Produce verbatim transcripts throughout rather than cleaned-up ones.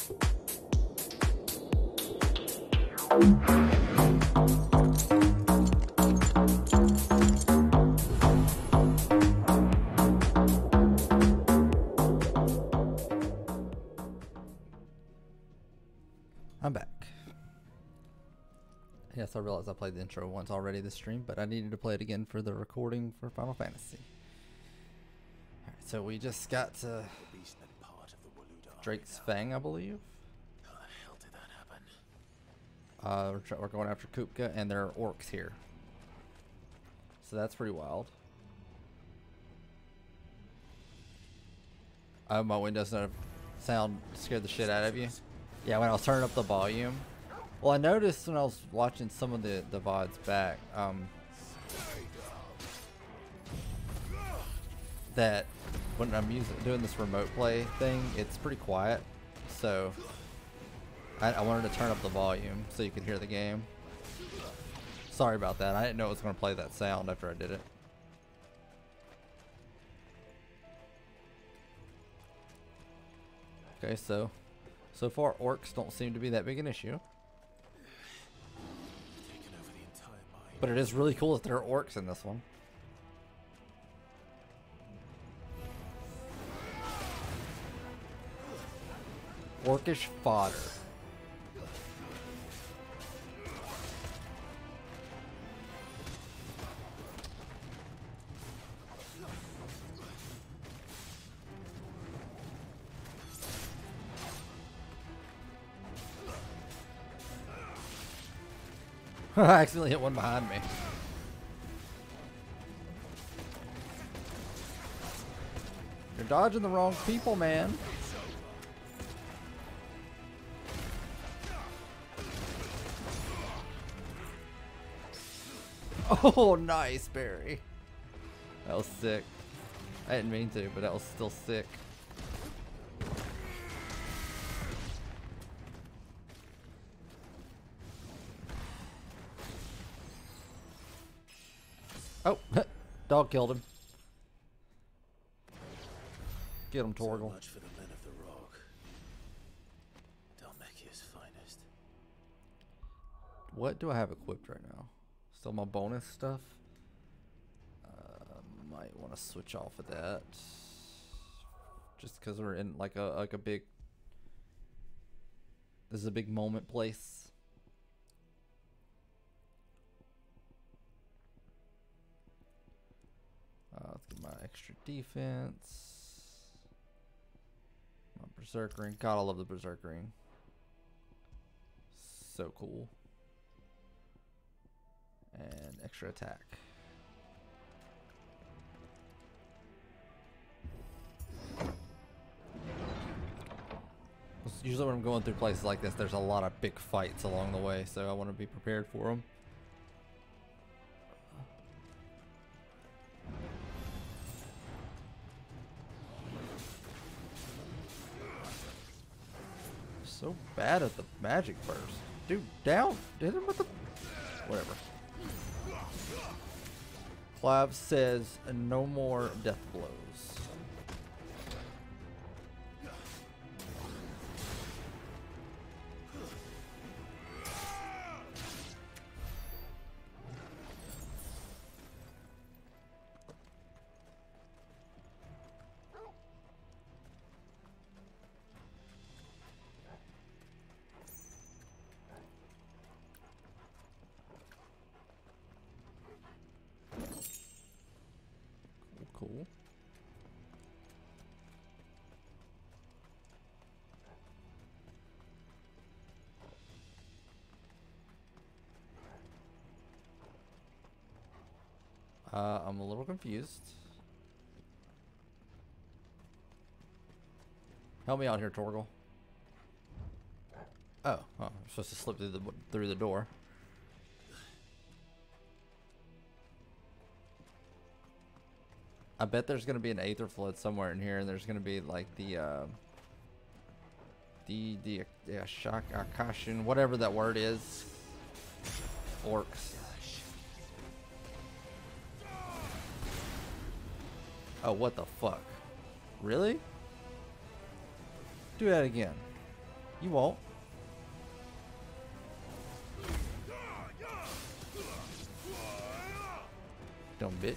I'm back. Yes, I realized I played the intro once already this stream, but I needed to play it again for the recording for Final Fantasy. Alright, so we just got to Drake's Fang, I believe. How the hell did that happen? Uh, we're, tr we're going after Kupka, and there are orcs here. So that's pretty wild. Oh, my Windows not sound scared the shit out of you? Yeah, when I was turning up the volume. Well, I noticed when I was watching some of the, the V O Ds back, um, that when I'm using, doing this remote play thing, it's pretty quiet. So, I, I wanted to turn up the volume so you could hear the game. Sorry about that. I didn't know it was going to play that sound after I did it. Okay, so, so far orcs don't seem to be that big an issue. But it is really cool that there are orcs in this one. Orcish fodder. I accidentally hit one behind me. You're dodging the wrong people, man. Oh, nice, Barry. That was sick. I didn't mean to, but that was still sick. Oh, dog killed him. Get him, Torgal. So much for the men of the rock. Dhalmekia's finest. What do I have equipped right now? Still my bonus stuff? Uh, might want to switch off of that. Just because we're in like a like a big. This is a big moment place. Uh, let's get my extra defense. My berserk ring. God, I love the berserk ring. So cool. And extra attack. Usually when I'm going through places like this, there's a lot of big fights along the way, so I want to be prepared for them. So bad at the magic burst. Dude, down. Hit him with the... Whatever. Clav says no more death blows. Cool. Uh, I'm a little confused. Help me out here, Torgal. Oh, oh, I'm supposed to slip through the through the door. I bet there's gonna be an Aether Flood somewhere in here, and there's gonna be like the uh, the the yeah, Shak Akashin, whatever that word is. Orcs. Oh, what the fuck? Really? Do that again. You won't. Dumb bitch.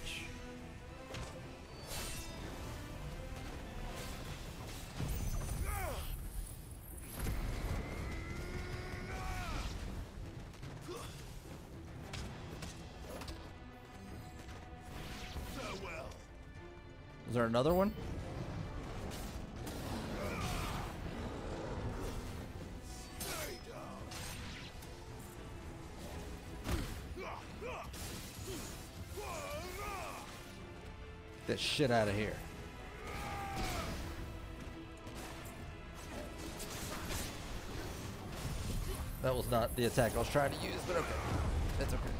Is there another one? Get that shit out of here. That was not the attack I was trying to use, but okay. That's okay.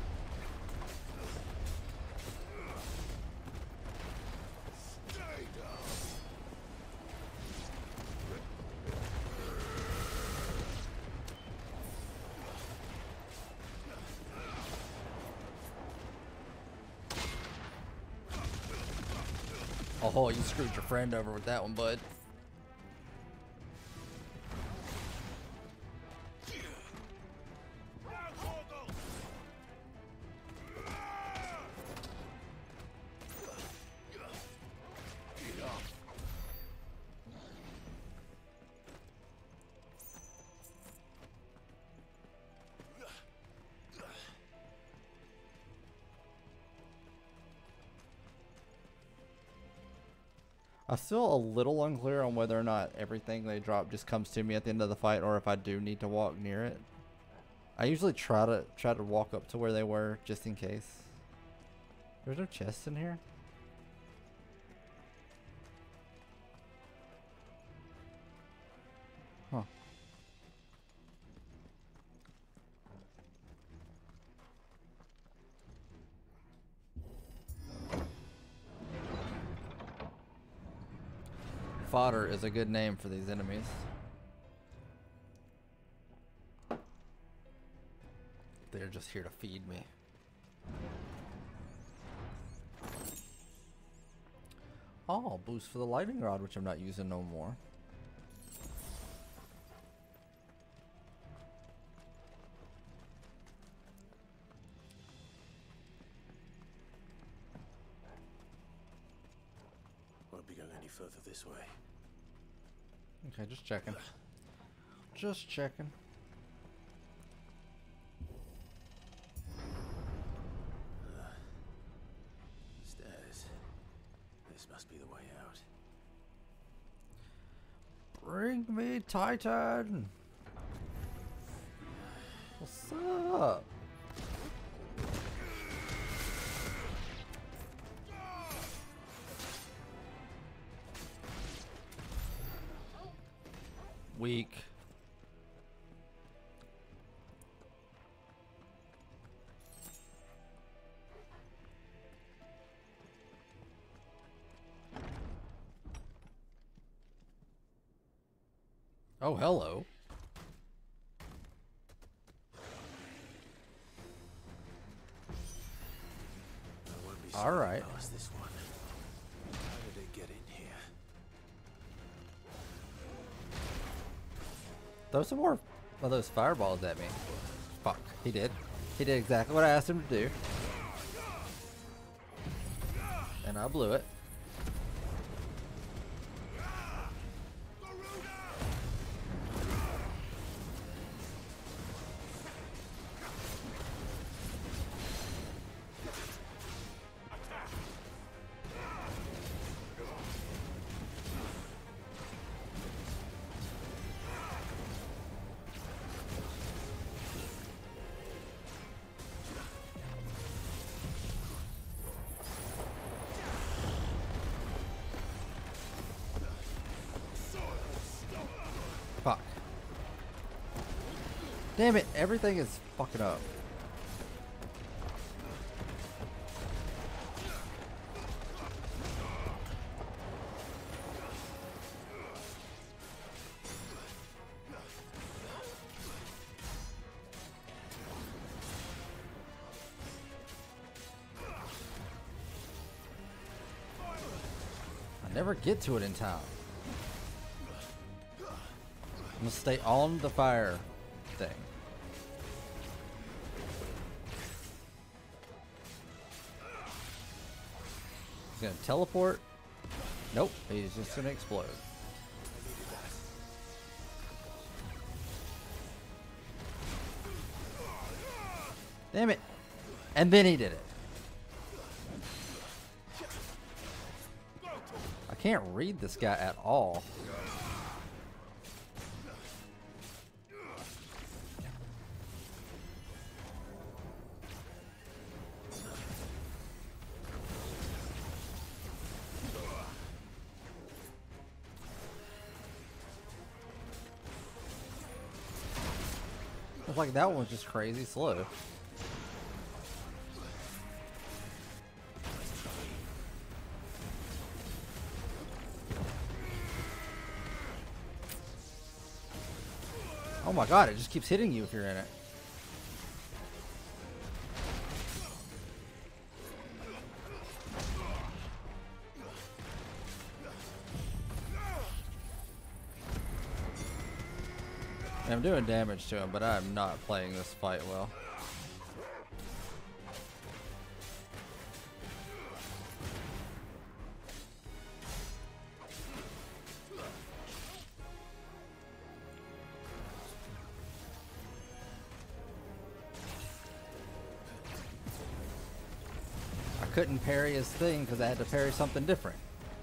Oh, you screwed your friend over with that one, bud. I'm still a little unclear on whether or not everything they drop just comes to me at the end of the fight, or if I do need to walk near it. I usually try to try to walk up to where they were just in case. There's no chest in here. Huh. Fodder is a good name for these enemies. They're just here to feed me. Oh, boost for the lightning rod, which I'm not using no more. Won't be going any further this way. Okay, just checking. Just checking. Uh, stairs. This must be the way out. Bring me Titan. What's up? Weak. Oh, hello. I won't be All right. past this one. How did it get in here? Throw some more of those fireballs at me. Fuck. He did. He did exactly what I asked him to do. And I blew it. Fuck. Damn it, everything is fucking up. I never get to it in time. gonna stay on the fire thing. He's gonna teleport. Nope, he's just gonna explode. Damn it. And then he did it. I can't read this guy at all. It's like that one was just crazy slow. Oh my god, it just keeps hitting you if you're in it. I'm doing damage to him, but I'm not playing this fight well. I couldn't parry his thing because I had to parry something different.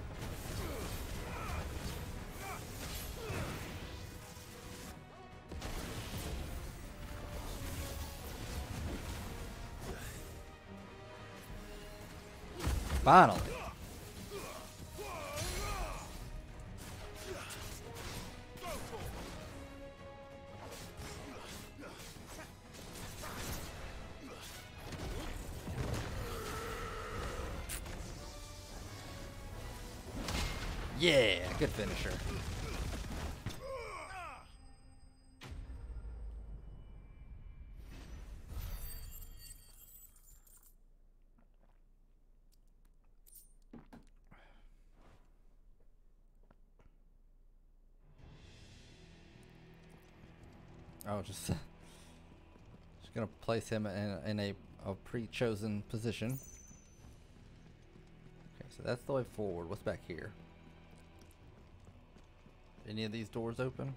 Finally. Yeah, good finisher. Oh, just, just gonna place him in, in a, a pre-chosen position. Okay, so that's the way forward. What's back here? Any of these doors open?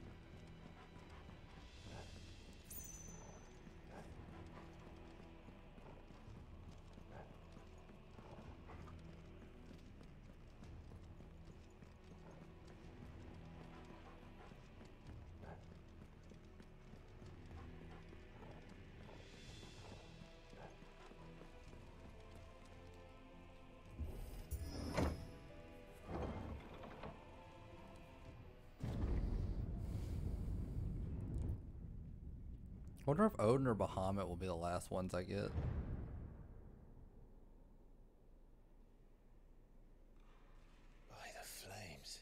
I wonder if Odin or Bahamut will be the last ones I get. By the flames.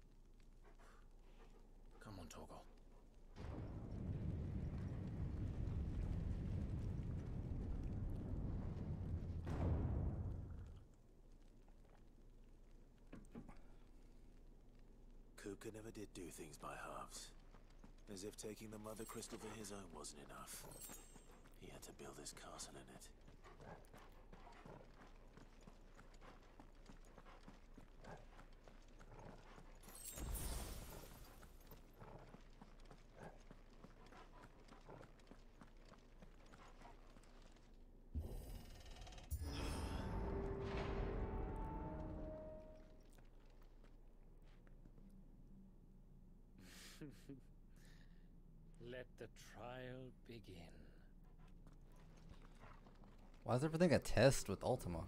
Come on, Torgal. Kupka never did do things by halves. As if taking the Mother Crystal for his own wasn't enough. He had to build his castle in it. Let the trial begin. Why is everything a test with Ultima?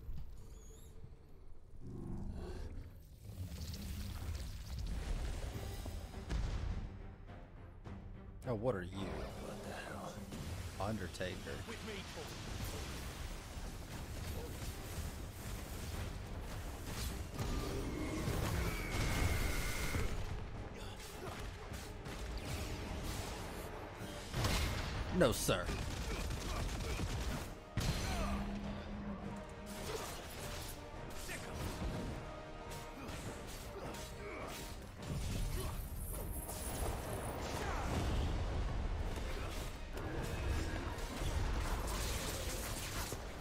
Oh, what are you? What the hell? Undertaker. No, sir.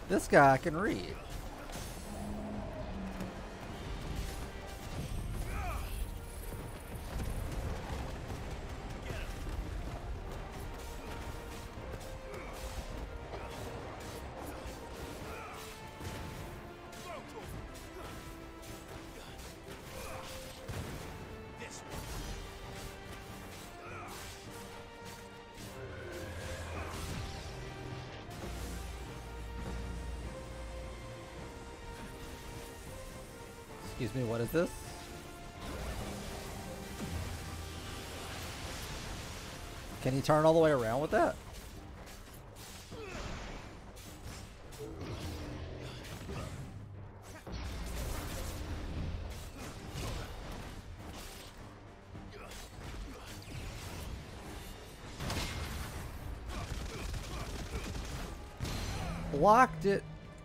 This guy I can read. Excuse me, what is this? Can he turn all the way around with that? Blocked it.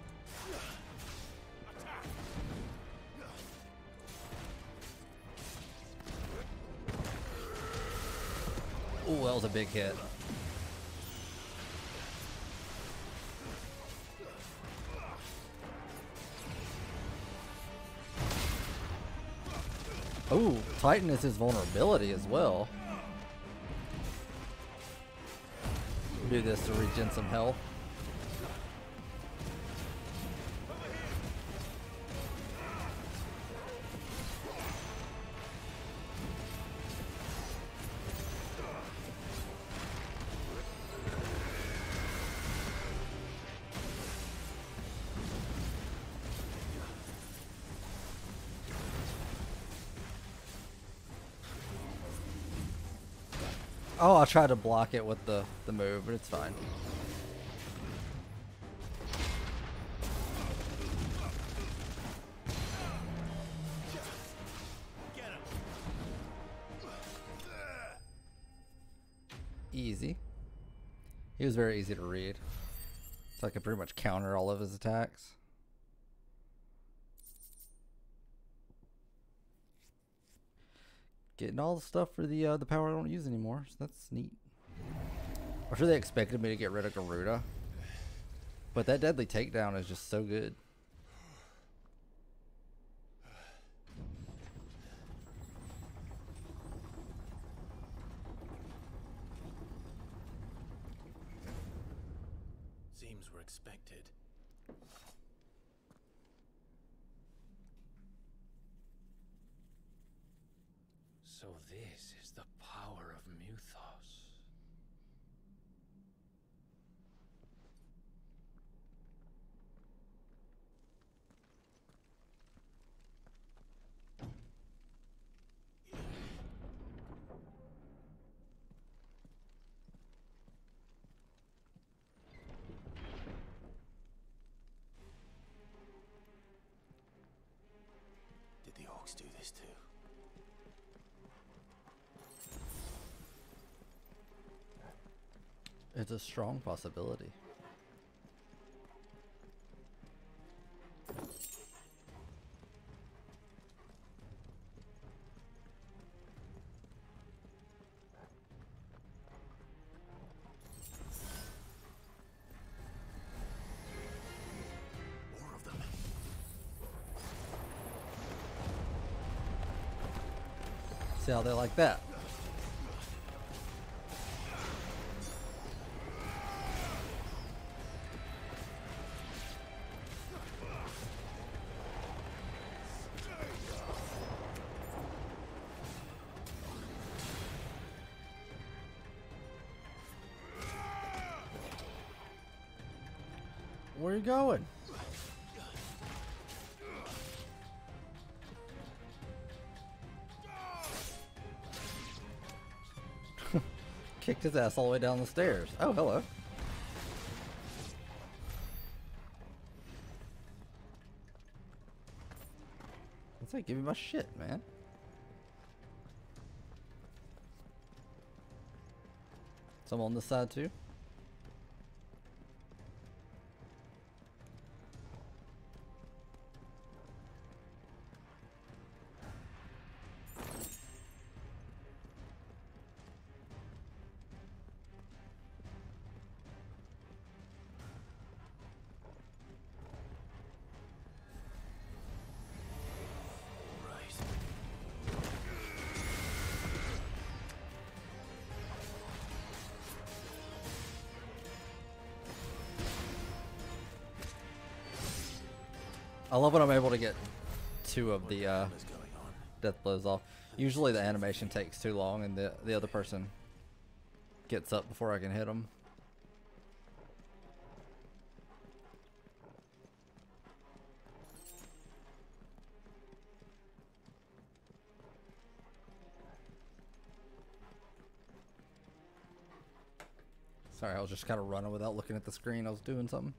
Ooh, that was a big hit. Ooh, Titan is his vulnerability as well. Do this to regen some health. Oh, I'll try to block it with the, the move, but it's fine. Easy. He was very easy to read. So I could pretty much counter all of his attacks. Getting all the stuff for the uh, the power I don't use anymore, so that's neat. I'm sure they expected me to get rid of Garuda, but that deadly takedown is just so good. Seems we're expected. So this is the power of Muthos. Did the orcs do this too? It's a strong possibility. More of them. See how they like that? Where are you going? Kicked his ass all the way down the stairs. Oh, hello. Let's like, give me my shit, man. Some on this side too. I love when I'm able to get two of the uh, Is going on. death blows off. Usually the animation takes too long and the, the other person gets up before I can hit them. Sorry, I was just kind of running without looking at the screen. I was doing something.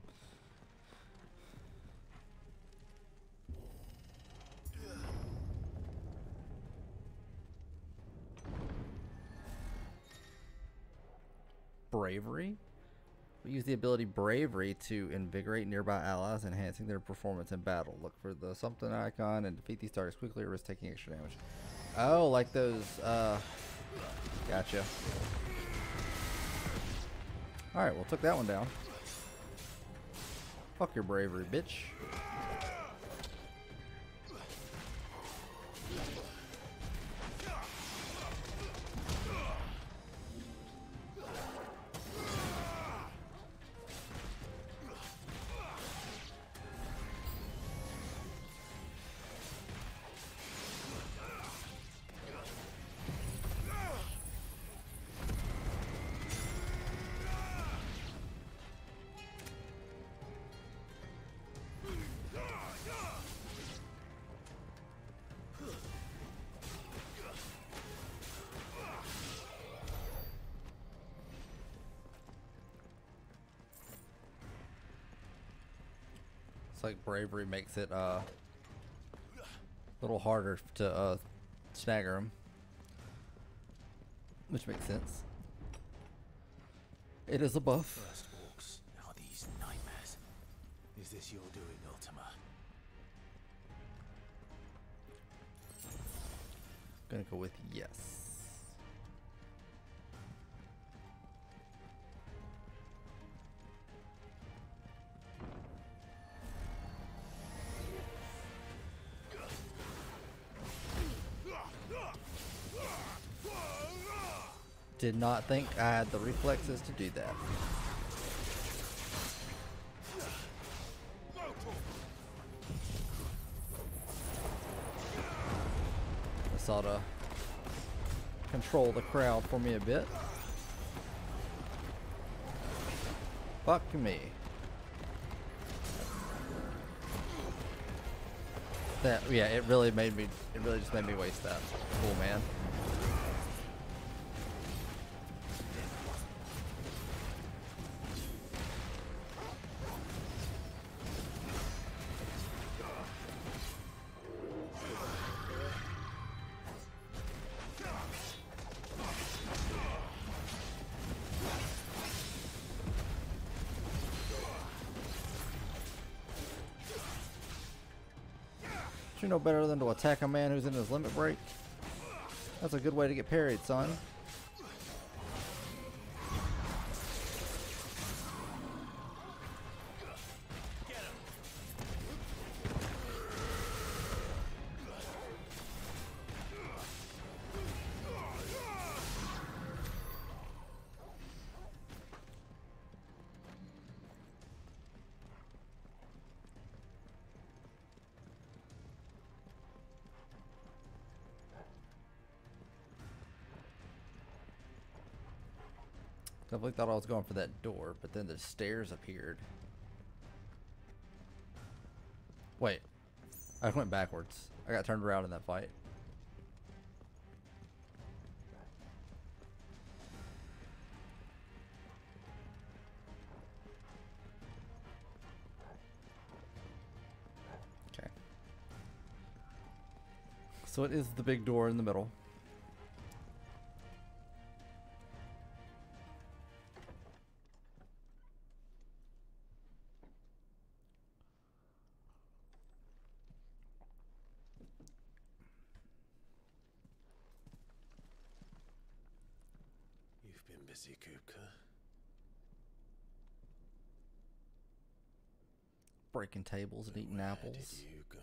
Bravery? We use the ability Bravery to invigorate nearby allies, enhancing their performance in battle. Look for the something icon and defeat these targets quickly or risk taking extra damage. Oh, like those, uh... Gotcha. Alright, well, took that one down. Fuck your bravery, bitch. Like bravery makes it uh, a little harder to uh, stagger him, which makes sense. It is a buff. First walks, now these nightmares. Is this your doing, Ultima? Gonna go with yes. Did not think I had the reflexes to do that. This ought to control the crowd for me a bit. Fuck me. That, yeah, it really made me, it really just made me waste that. Cool, man. You know better than to attack a man who's in his limit break. That's a good way to get parried, son. Definitely thought I was going for that door, but then the stairs appeared. Wait, I went backwards. I got turned around in that fight. Okay. So it is the big door in the middle. You've been busy, Kupka. Breaking tables and eating Where apples. did you go?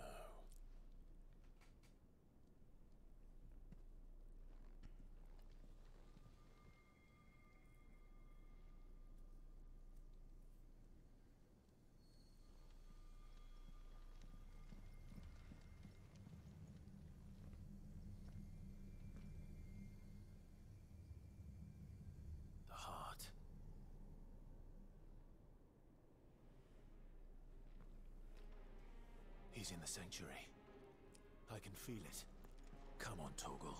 He's in the sanctuary. I can feel it. Come on, Torgal.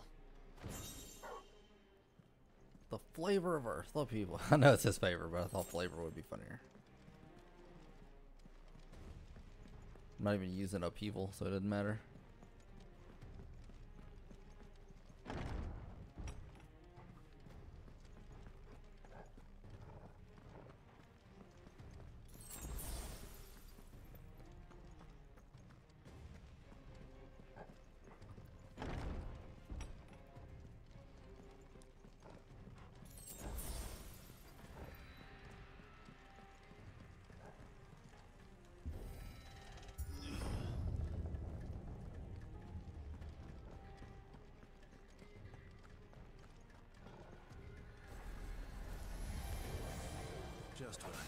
The flavor of Earth. Love people. I know it's his favorite, but I thought flavor would be funnier. I'm not even using upheaval, so it doesn't matter. Just what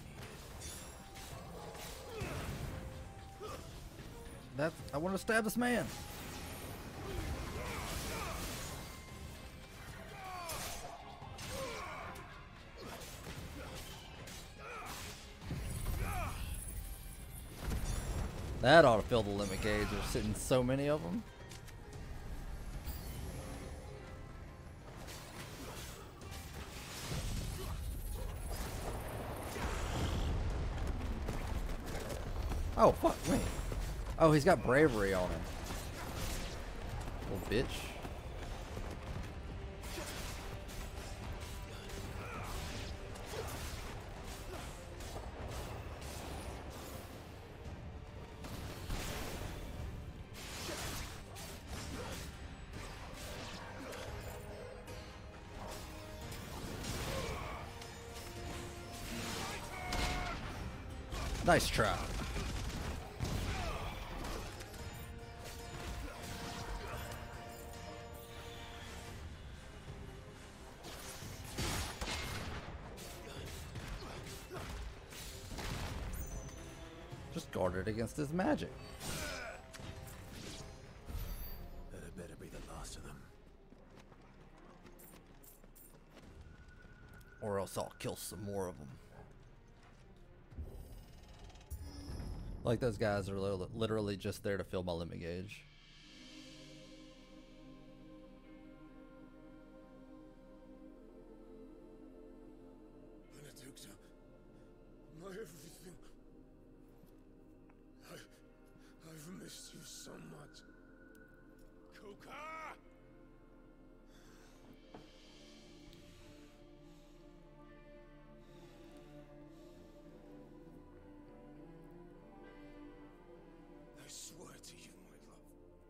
I needed. That's. I want to stab this man. That ought to fill the limit gauge. There's sitting so many of them. Oh, fuck, wait. Oh, he's got bravery on him. Little bitch. Nice try. Just guarded against his magic. That had better be the last of them. Or else I'll kill some more of them. Like those guys are li- literally just there to fill my limit gauge. Benedikta, my everything. I, I've missed you so much. Kuka! I swear to you, my love,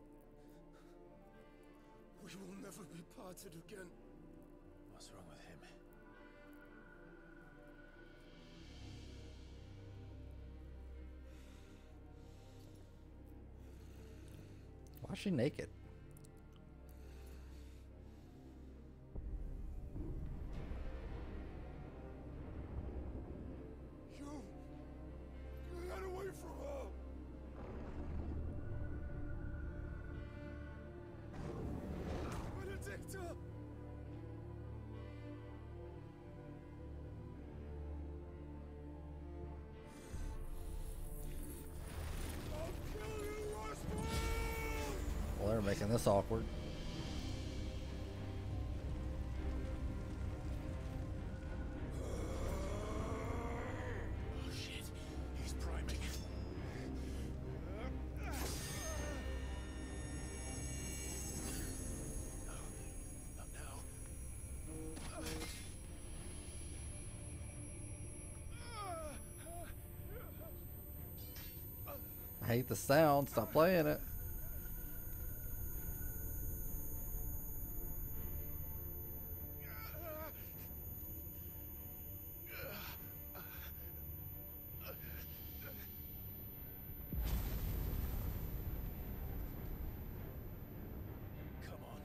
we will never be parted again. What's wrong with him? Why is she naked? You, you got away from her. Benedikta! I'll kill you, Roswell! Well, they're making this awkward. Oh shit, he's priming. No, not now. I hate the sound. Stop playing it. Come on.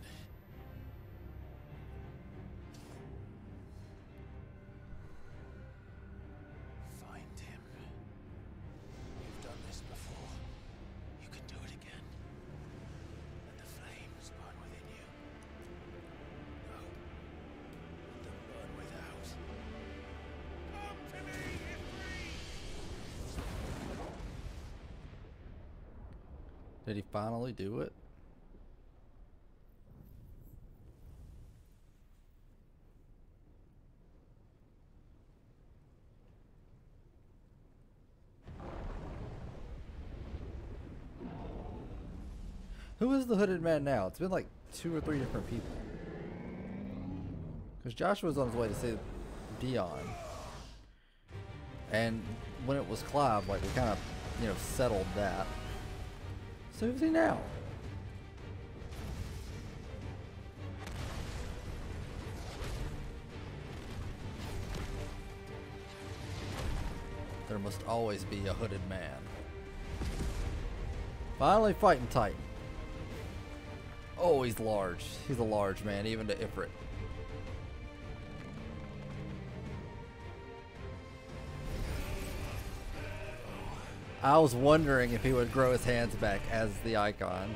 Find him. You've done this before. You can do it again. Did he finally do it? Who is the hooded man now? It's been like two or three different people. Because Joshua's on his way to see Dion. And when it was Clive, like we kind of, you know, settled that. So who's he now? There must always be a hooded man. Finally fighting Titan. Oh, he's large. He's a large man, even to Ifrit. I was wondering if he would grow his hands back as the icon.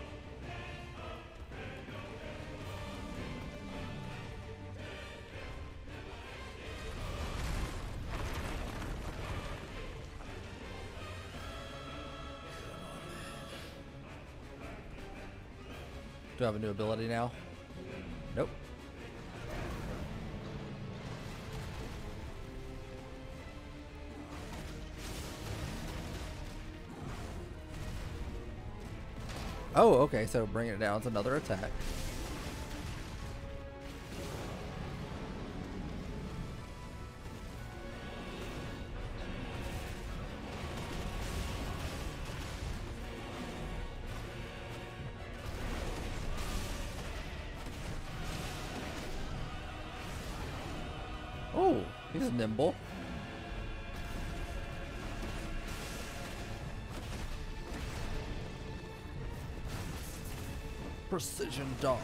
Do I have a new ability now? Nope. Oh, okay, so bringing it down is another attack. Oh, he's nimble. Precision dodge.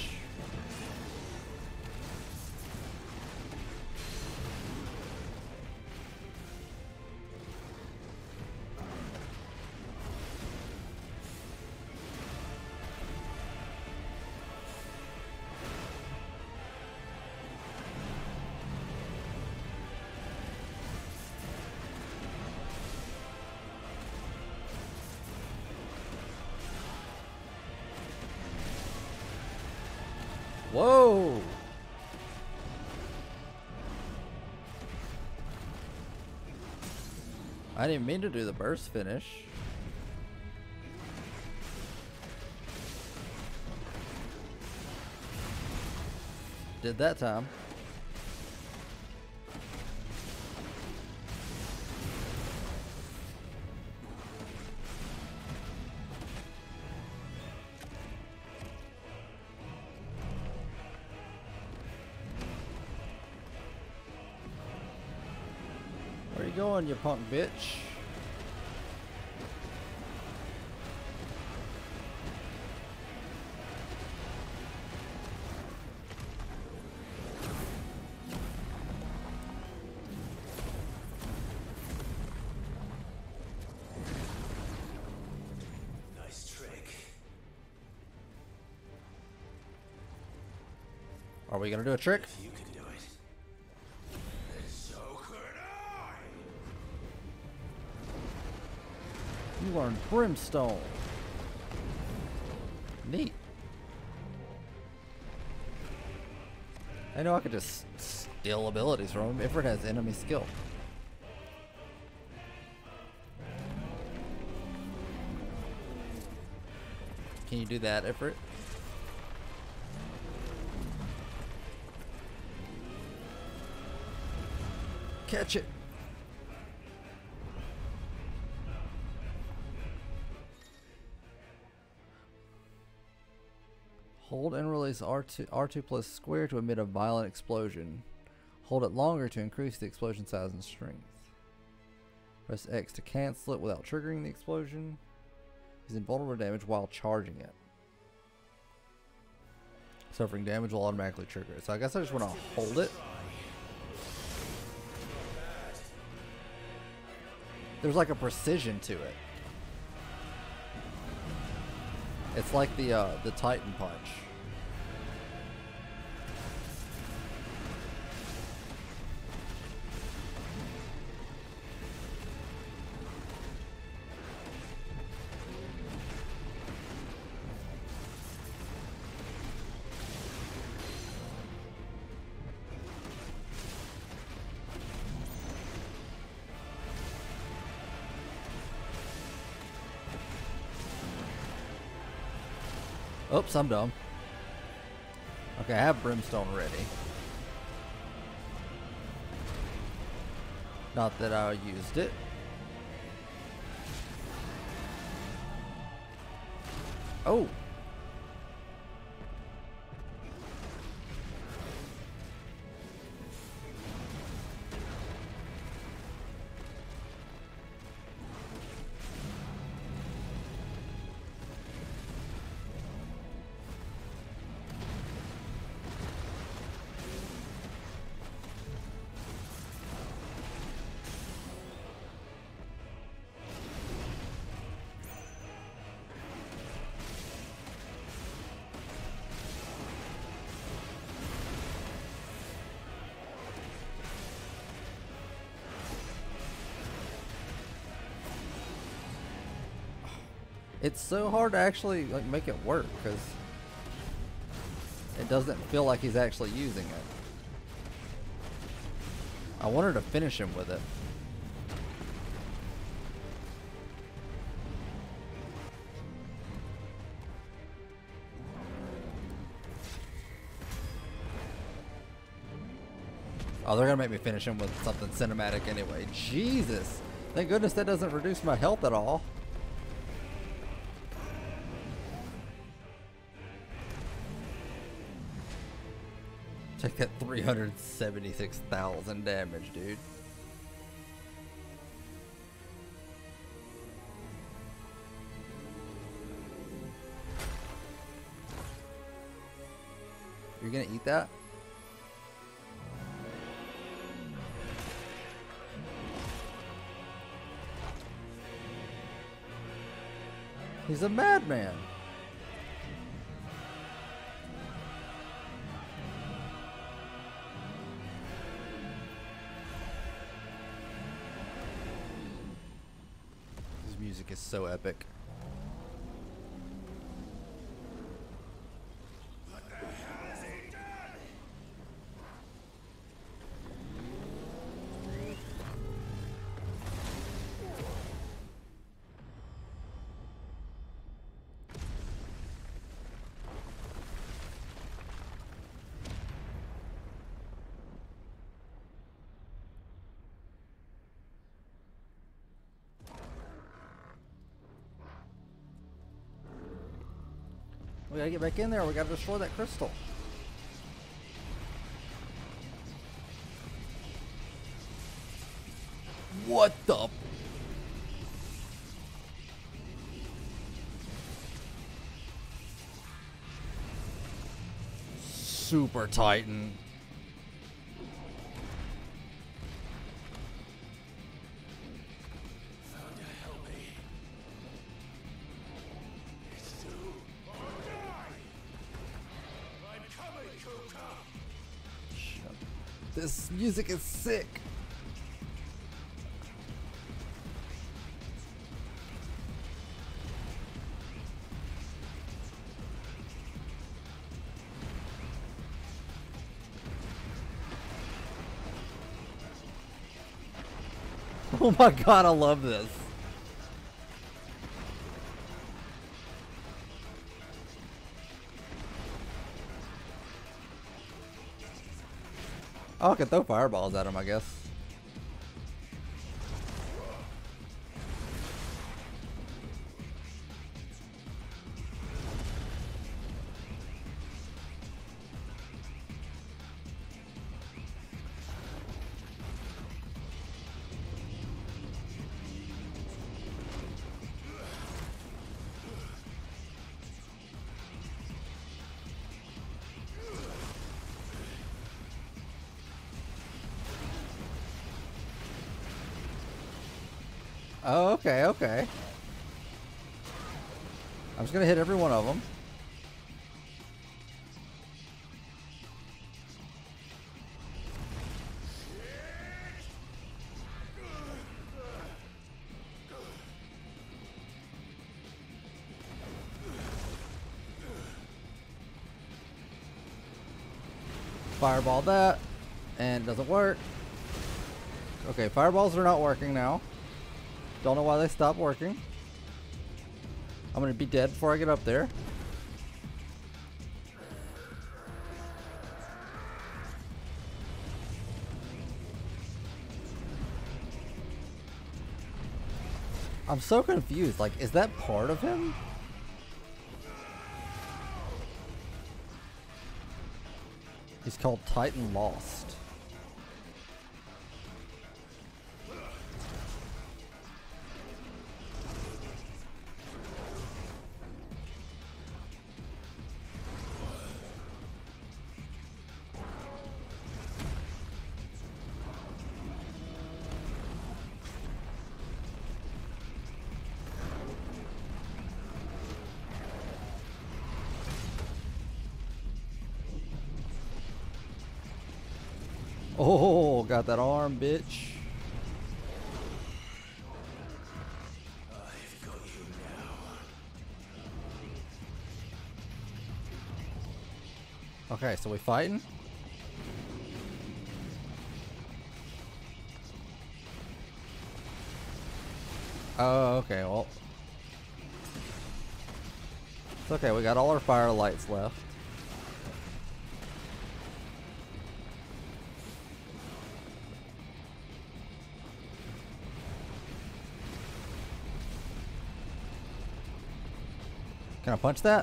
Whoa! I didn't mean to do the burst finish. Did that time. Where you going, you punk bitch? Nice trick. Are we gonna do a trick? If you can do it, then so could I. You learned Brimstone. Neat. I know I could just steal abilities from him. Ifrit has enemy skill. Can you do that, Ifrit? Catch it. Hold and release R two, R two plus square to emit a violent explosion. Hold it longer to increase the explosion size and strength. Press X to cancel it without triggering the explosion. Is invulnerable to damage while charging it. Suffering damage will automatically trigger it. So I guess I just want to hold it. There's like a precision to it. It's like the uh, the Titan punch. Oops, I'm dumb. Okay, I have brimstone ready. Not that I used it. Oh. It's so hard to actually like make it work because it doesn't feel like he's actually using it. I wanted to finish him with it. Oh, they're gonna make me finish him with something cinematic anyway. Jesus! Thank goodness that doesn't reduce my health at all. Take that three hundred seventy-six thousand damage, dude. You're gonna eat that? He's a madman. His music is so epic. We gotta get back in there. We gotta destroy that crystal. What the? Super Titan. This music is sick. Oh my god, I love this. Oh, I can throw fireballs at him, I guess. Oh, okay, okay. I'm just gonna hit every one of them. Fireball that, and it doesn't work. Okay, fireballs are not working now. Don't know why they stopped working. I'm gonna be dead before I get up there. I'm so confused. Like, is that part of him? He's called Titan Lost. Oh, got that arm, bitch. I've got you now. Okay, so we fighting? Oh, okay, well. It's okay, we got all our fire lights left. Can I punch that?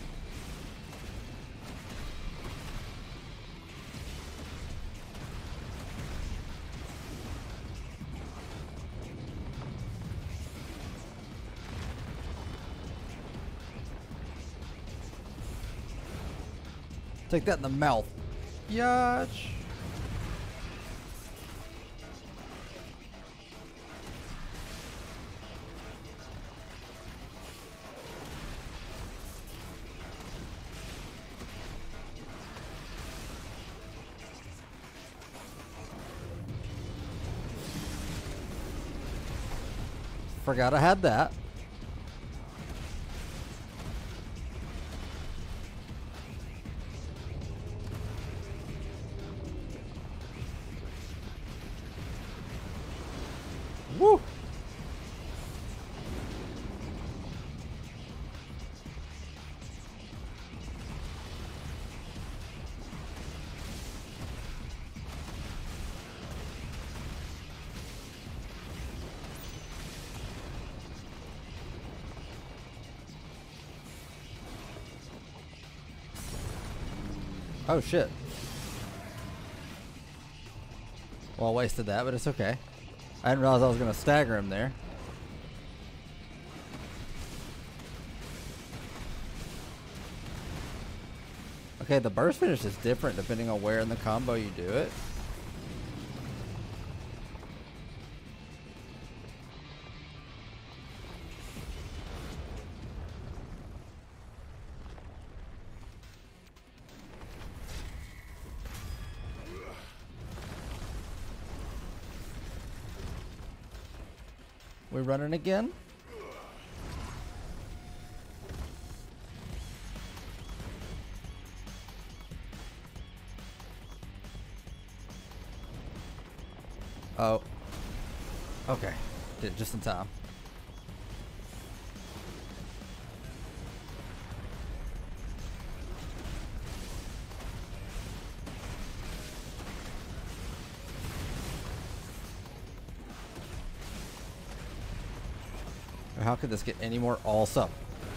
Take that in the mouth. Yach. Forgot I had that. Woo! Oh shit. Well, I wasted that, but it's okay. I didn't realize I was gonna stagger him there. Okay, the burst finish is different depending on where in the combo you do it. We running again? Oh. Okay. Did it just in time. How could this get any more awesome?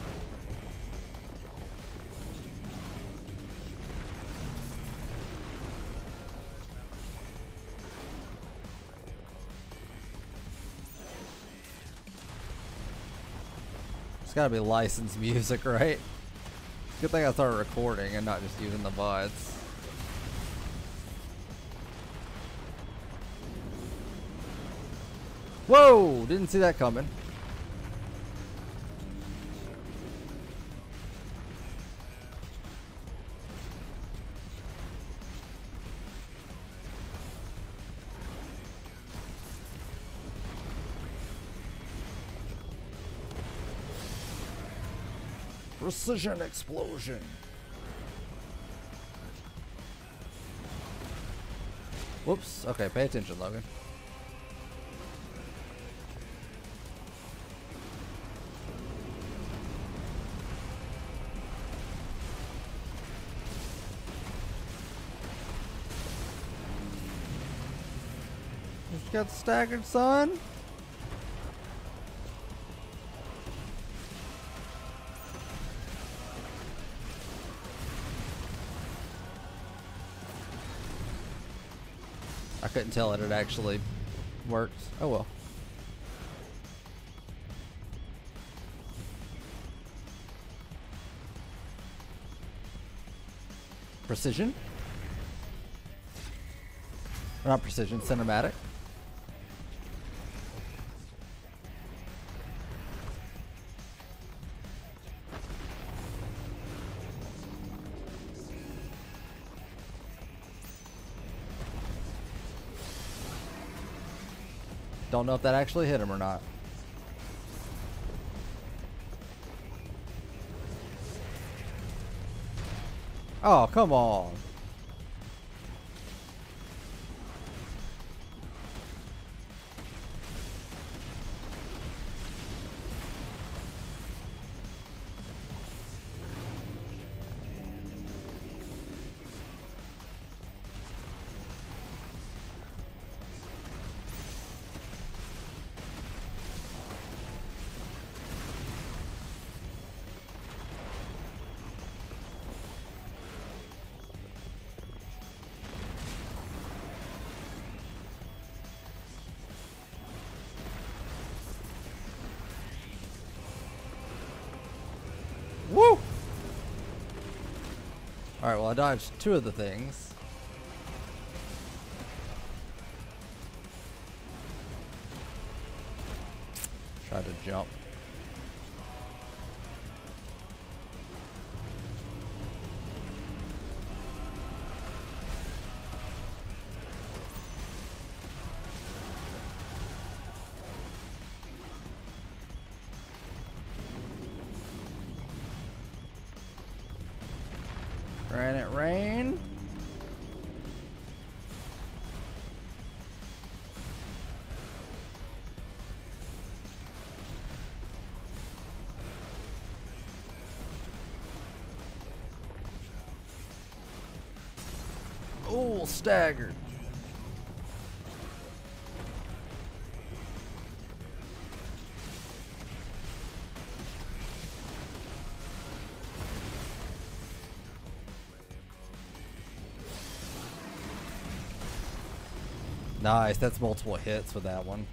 It's gotta be licensed music, right? Good thing I started recording and not just using the V O Ds. Whoa! Didn't see that coming. Precision explosion. Whoops. Okay, pay attention, Logan. Just got staggered, son. I couldn't tell that it actually worked. Oh well. Precision? Or not precision, cinematic. Don't know if that actually hit him or not. Oh, come on. Woo! Alright, well I dodged two of the things. Tried to jump. Granite rain. Oh, staggered. Nice, that's multiple hits with that one.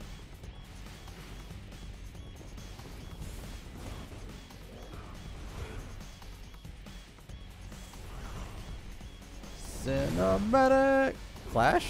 Cinematic flash.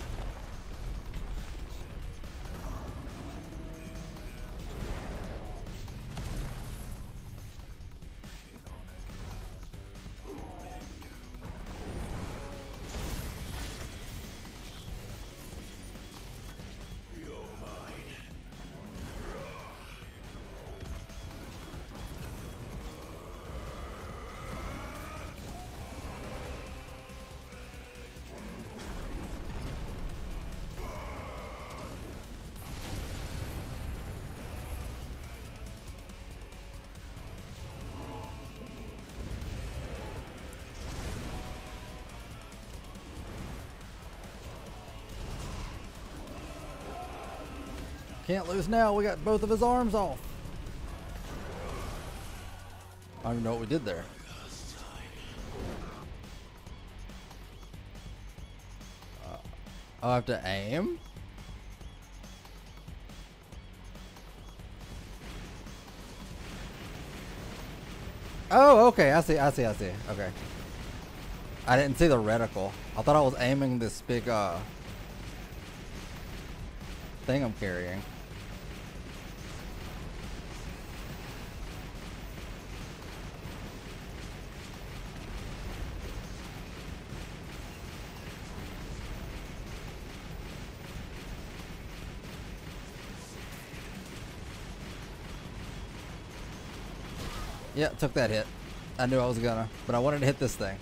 Can't lose now. We got both of his arms off. I don't even know what we did there. Uh, I have to aim? Oh, okay. I see. I see. I see. Okay. I didn't see the reticle. I thought I was aiming this big uh thing I'm carrying. Yeah, took that hit. I knew I was gonna, but I wanted to hit this thing.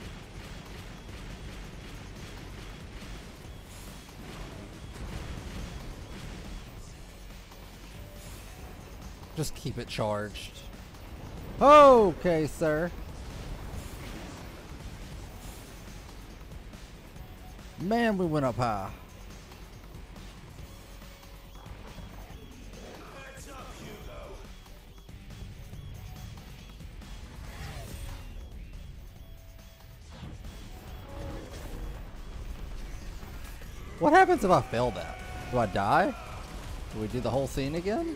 Just keep it charged. Okay, sir. Man, we went up high. What happens if I fail that? Do I die? Do we do the whole scene again?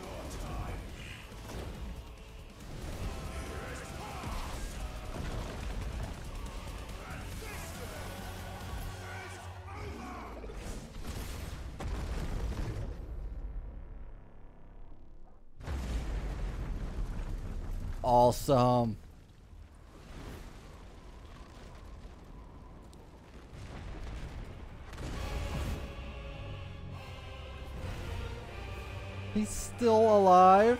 Awesome. He's still alive.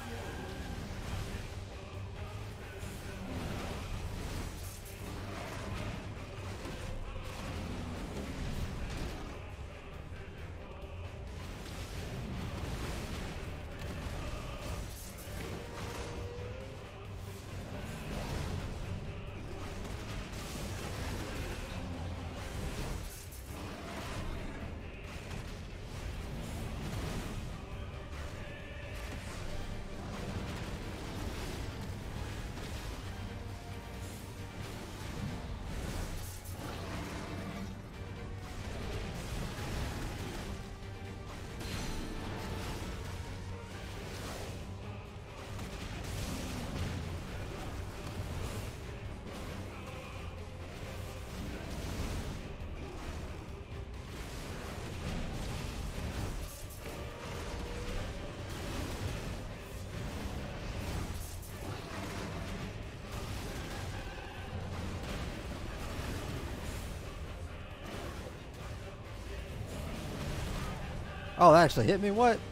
Oh, that actually hit me? What?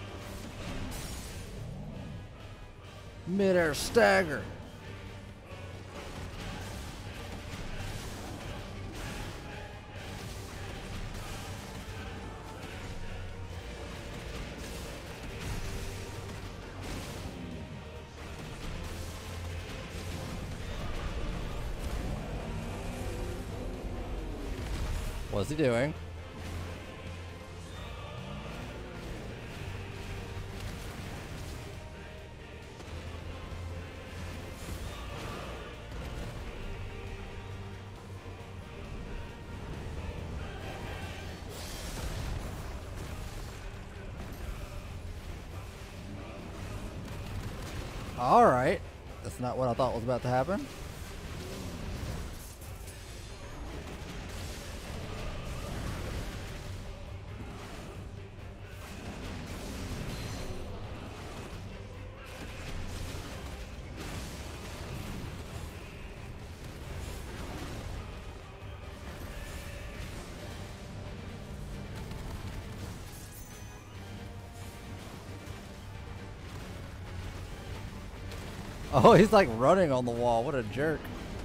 Mid-air stagger. What's he doing? Alright. That's not what I thought was about to happen. Oh, he's like running on the wall. What a jerk.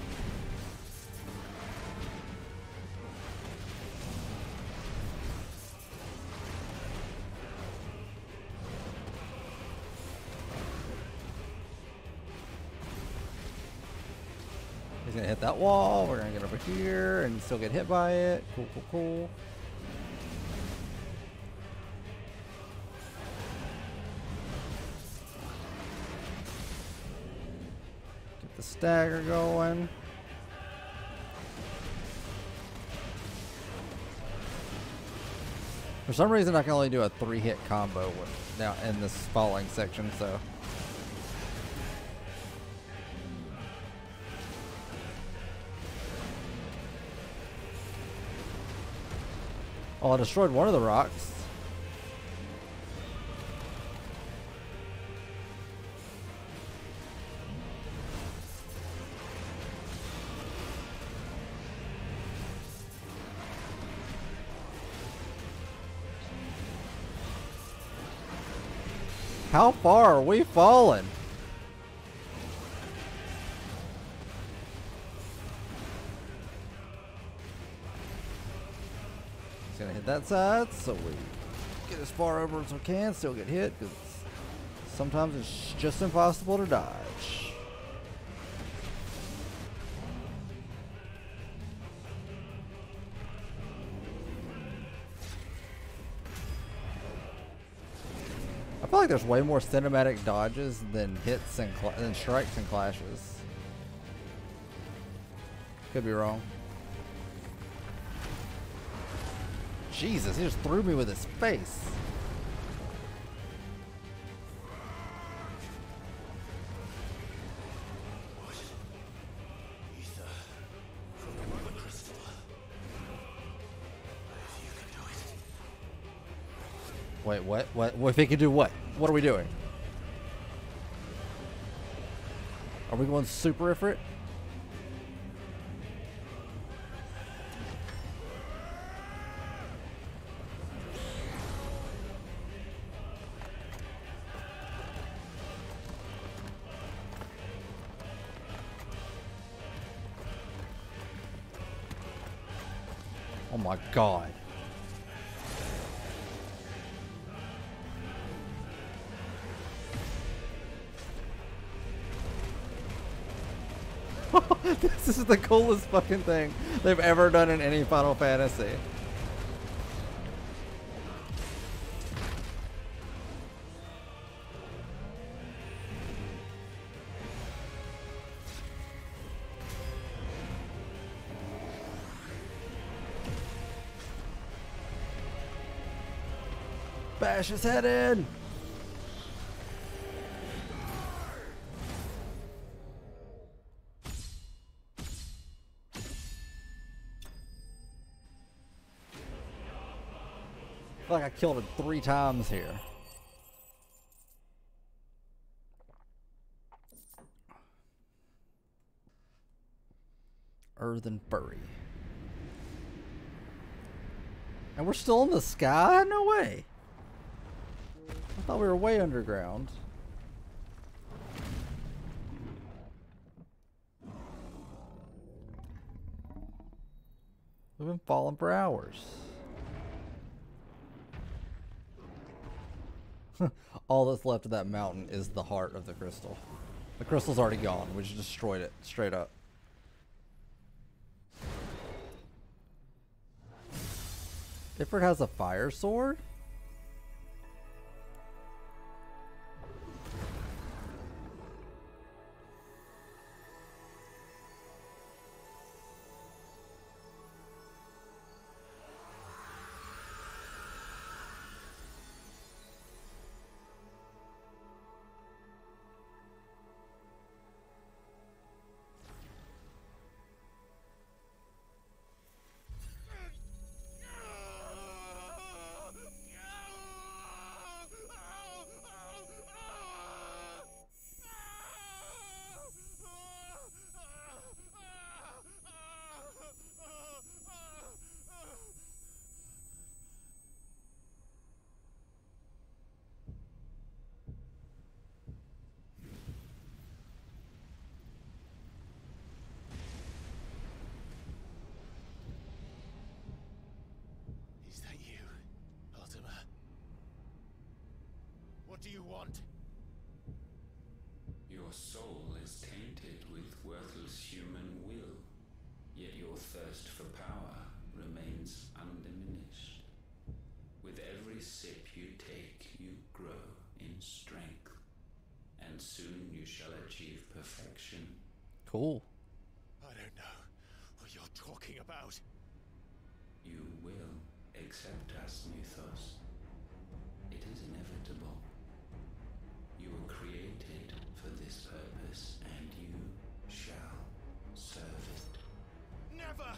He's gonna hit that wall. We're gonna get over here and still get hit by it. Cool, cool, cool. The stagger going. For some reason I can only do a three hit combo with now in this falling section, so oh, I destroyed one of the rocks. How far are we falling? He's gonna hit that side, so we get as far over as we can, still get hit, because sometimes it's just impossible to dodge. I feel like there's way more cinematic dodges than hits and cl than strikes and clashes. Could be wrong. Jesus, he just threw me with his face. Ether from the Mother Crystal. If you can do it. Wait, what? What? What if he can do what? What are we doing? Are we going super Ifrit? Oh my god. This is the coolest fucking thing they've ever done in any Final Fantasy. Bash his head in! I feel like I killed it three times here. Earthen Furry. And we're still in the sky? No way. I thought we were way underground. We've been falling for hours. All that's left of that mountain is the heart of the crystal. The crystal's already gone. We just destroyed it straight up. Ifrit has a fire sword? Is that you, Ultima? What do you want? Your soul is tainted with worthless human will, yet your thirst for power remains undiminished. With every sip you take, you grow in strength, and soon you shall achieve perfection. Cool. I don't know what you're talking about. You will accept us, Mythos. It is inevitable. You were created for this purpose, and you shall serve it. Never!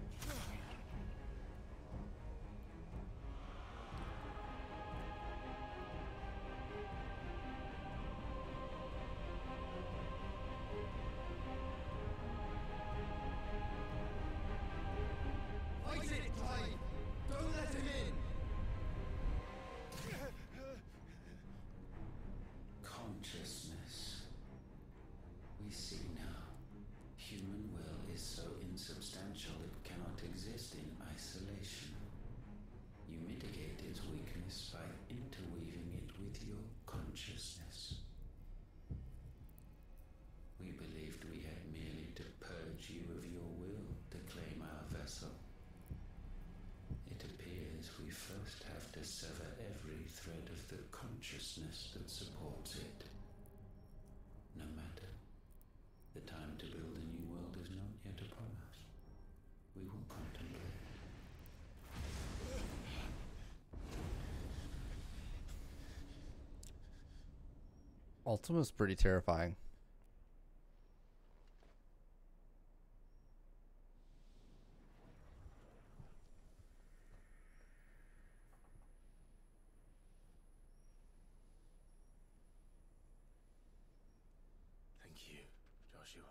Fight it, Clive! Don't let him in! Consciousness. We see now. Human will is so insubstantial it cannot exist in isolation. You mitigate its weakness by interweaving it with your consciousness. We believed we had merely to purge you of your will to claim our vessel. It appears we first have to sever every thread of the consciousness that supports it. No matter. The time to build a new world is not yet upon us. We will contemplate. Ultima's pretty terrifying. Thank you, Joshua.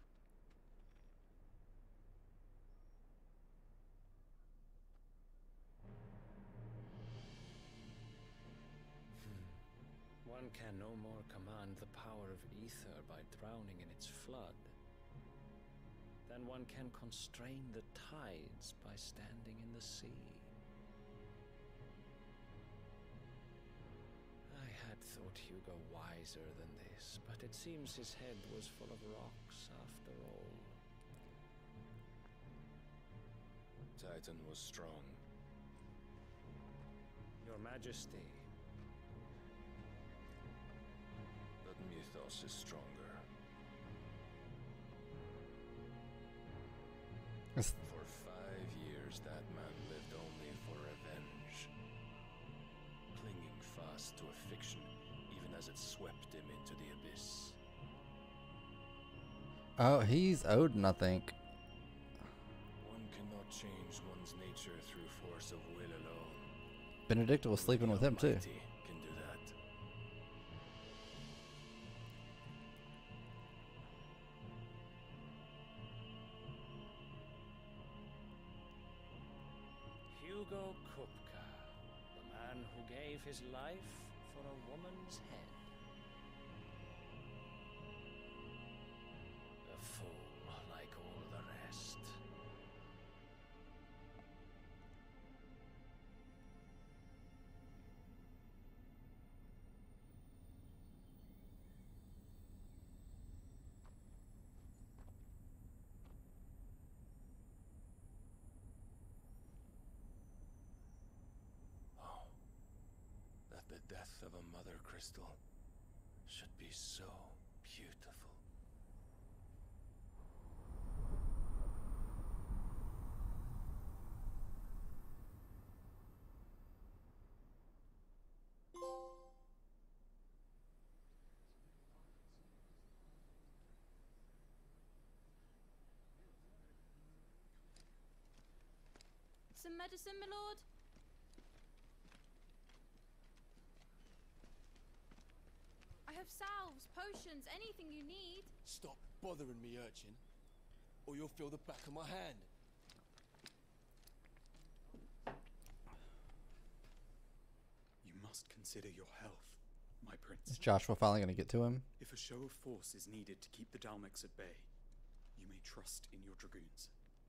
One can no more command the power of ether by drowning in its flood than one can constrain the tides by standing in the sea. I had thought Hugo wiser than this, but it seems his head was full of rocks after all. Titan was strong. Your Majesty. But Mythos is stronger. It's- For five years, that man lived only for revenge. Clinging fast to a fiction, even as it swept him into the abyss. Oh, he's Odin, I think. One cannot change one's nature through force of will alone. Benedict was sleeping with him too. Almighty can do that. Hugo Kupka, the man who gave his life for a woman's head. A fool like all the rest. Oh, that the death of a mother crystal should be so beautiful. Some medicine, my lord? I have salves, potions, anything you need. Stop bothering me, urchin, or you'll feel the back of my hand. You must consider your health, my Is prince. Joshua finally gonna get to him? If a show of force is needed to keep the Dalmex at bay, you may trust in your dragoons.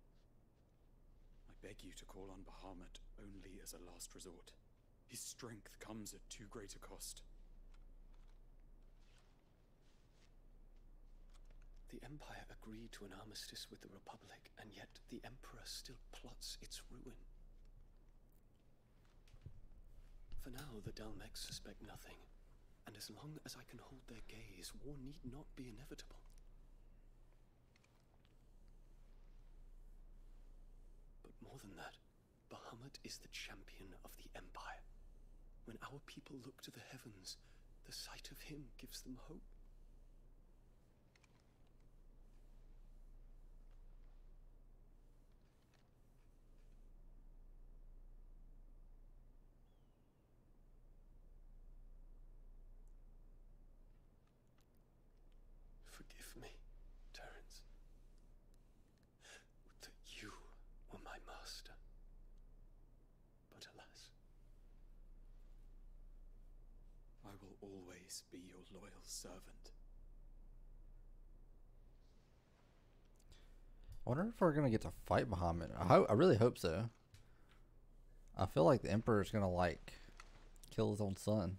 I beg you to call on Bahamut only as a last resort. His strength comes at too great a cost. The Empire agreed to an armistice with the Republic, and yet the Emperor still plots its ruin. For now, the Dalmex suspect nothing, and as long as I can hold their gaze, war need not be inevitable. But more than that, Bahamut is the champion of the Empire. When our people look to the heavens, the sight of him gives them hope. Forgive me, Terence. Would that you were my master. But alas. I will always be your loyal servant. I wonder if we're gonna get to fight Bahamut. I hope. I really hope so. I feel like the Emperor's gonna like kill his own son.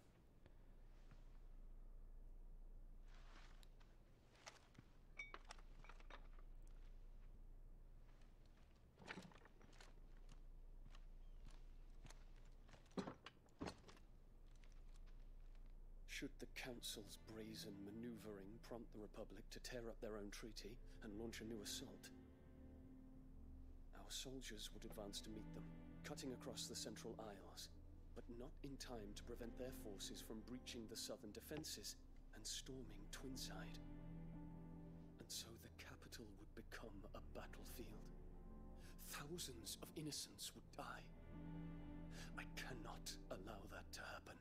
Should the Council's brazen maneuvering prompt the Republic to tear up their own treaty and launch a new assault, our soldiers would advance to meet them, cutting across the Central Isles, but not in time to prevent their forces from breaching the southern defenses. and storming Twinside. And so the capital would become a battlefield. Thousands of innocents would die. I cannot allow that to happen.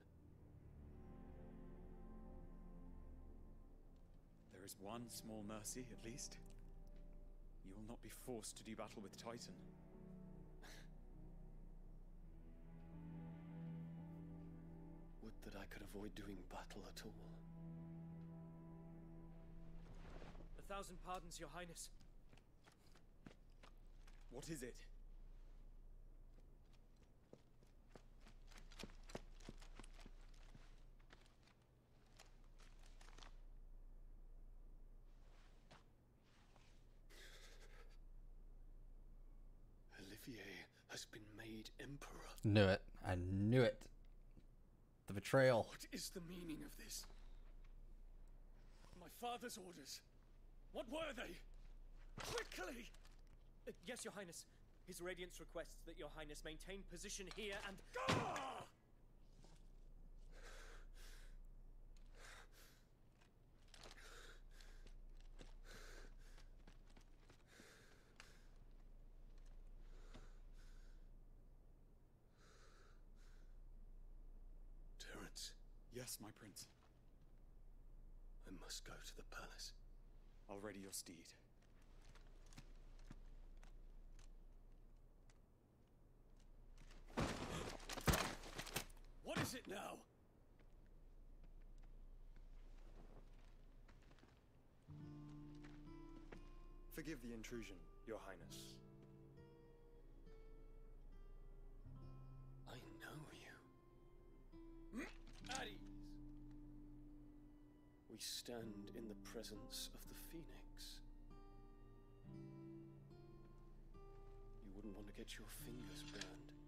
There is one small mercy, at least. You will not be forced to do battle with Titan. Would that I could avoid doing battle at all. A thousand pardons, Your Highness. What is it? Olivier has been made emperor. Knew it. I knew it. The betrayal. What is the meaning of this? My father's orders. What were they? Quickly! Uh, yes, Your Highness. His Radiance requests that Your Highness maintain position here and... Gah! Terence. Yes, my prince. I must go to the palace. I'll ready your steed. What is it now? Forgive the intrusion, Your Highness. I know you. At ease. We stand in the presence of the Phoenix. You wouldn't want to get your fingers burned.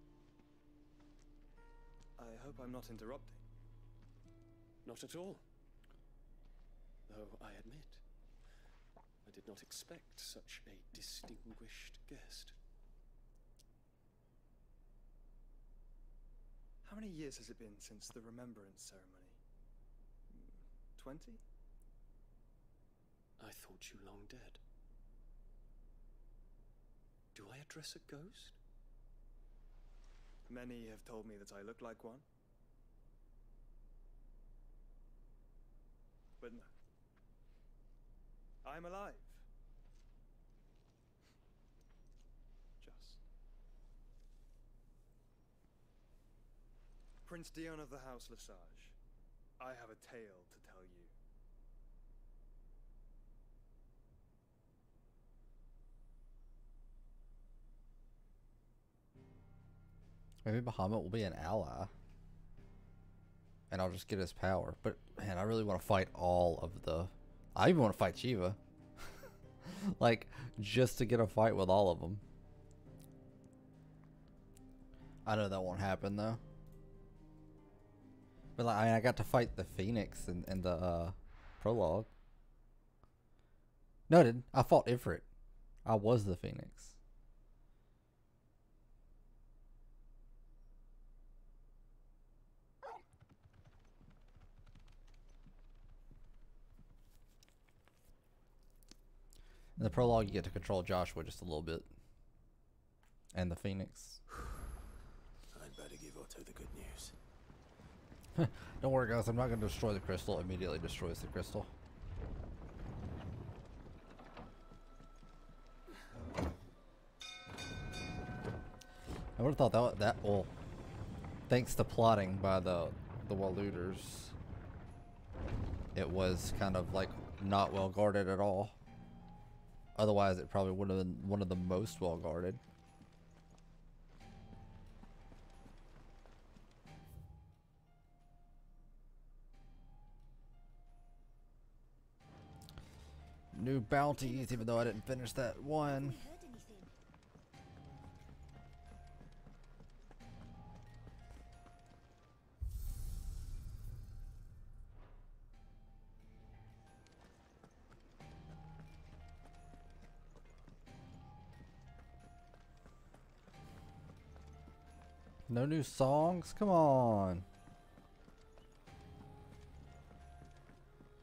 I hope I'm not interrupting. Not at all. Though I admit, I did not expect such a distinguished guest. How many years has it been since the Remembrance ceremony? Twenty? I thought you long dead. Do I address a ghost? Many have told me that I look like one. But no. I'm alive. Just. Prince Dion of the House Lesage, I have a tale to tell you. Maybe Bahamut will be an ally. And I'll just get his power. But, man, I really want to fight all of the... I even want to fight Shiva. Like, just to get a fight with all of them. I know that won't happen, though. But, like, I, I got to fight the Phoenix in, in the uh, prologue. No, I didn't. I fought Ifrit. I was the Phoenix. In the prologue, you get to control Joshua just a little bit. And the Phoenix. I'd better give Otto the good news. Don't worry, guys. I'm not going to destroy the crystal. It immediately destroys the crystal. I would have thought that, that well, thanks to plotting by the, the Waluders, it was kind of like not well guarded at all. Otherwise, it probably would have been one of the most well guarded. New bounties, even though I didn't finish that one. No new songs? Come on.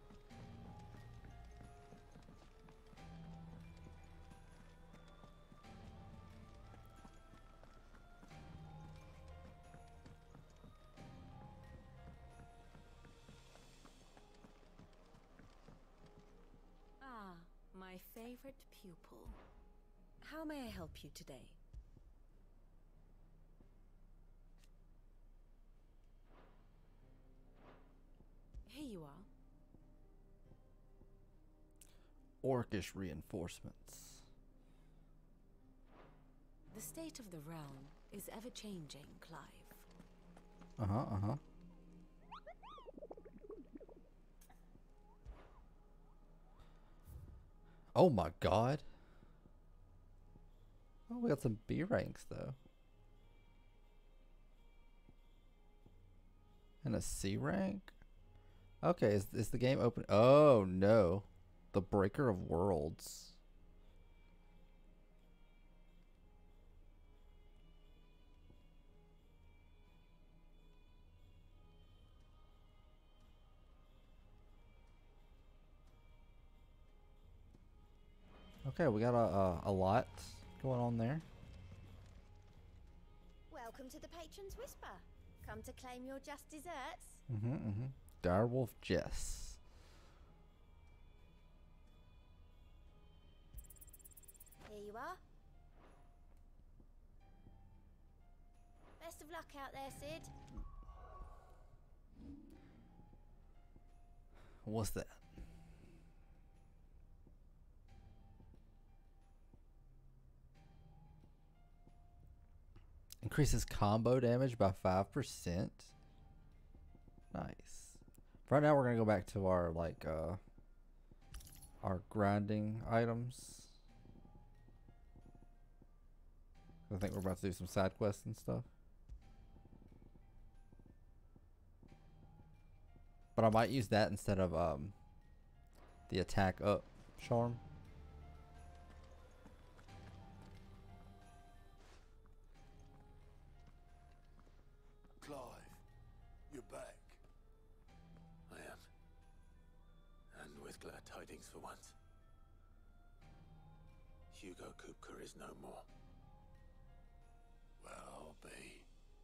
favorite pupil. How may I help you today? Here you are. Orcish reinforcements. The state of the realm is ever-changing, Clive. Uh-huh, uh-huh. Oh my god. Oh, we got some B ranks though. And a C rank? Okay, is, is the game open? Oh no. The Breaker of Worlds. Okay, we got a, a, a lot going on there. Welcome to the Patron's Whisper. Come to claim your just desserts. Mm-hmm, mm-hmm. Direwolf Jess. Here you are. Best of luck out there, Sid. What's that? Increases combo damage by five percent. Nice. Right now we're going to go back to our, like, uh, our grinding items. I think we're about to do some side quests and stuff. But I might use that instead of, um, the attack up charm. Clive, you're back. I am. And with glad tidings for once. Hugo Kupka is no more. Well, I'll be.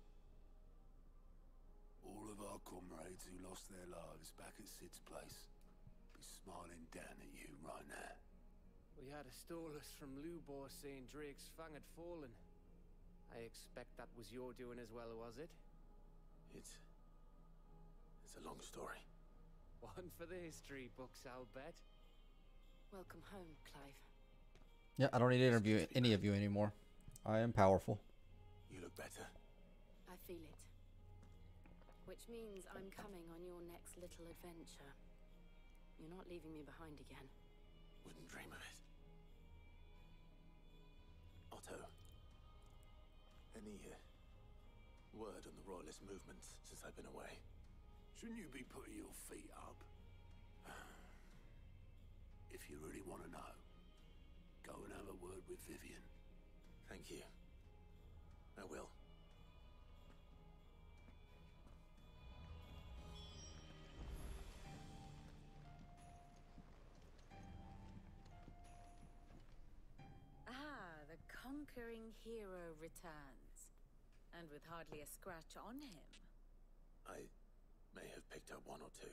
All of our comrades who lost their lives back at Sid's place be smiling down at you right now. We had a Stolus from Lubor saying Drake's fang had fallen. I expect that was your doing as well, was it? It's... It's a long story. One for the history books, I'll bet. Welcome home, Clive. Yeah, I don't need to interview any of you anymore. I am powerful. You look better. I feel it. Which means I'm coming on your next little adventure. You're not leaving me behind again. Wouldn't dream of it. Otto. Any uh, word on the Royalist movements since I've been away? Shouldn't you be putting your feet up? If you really want to know, go and have a word with Vivian. Thank you. I will. Ah, the conquering hero returns. And with hardly a scratch on him. I may have picked up one or two.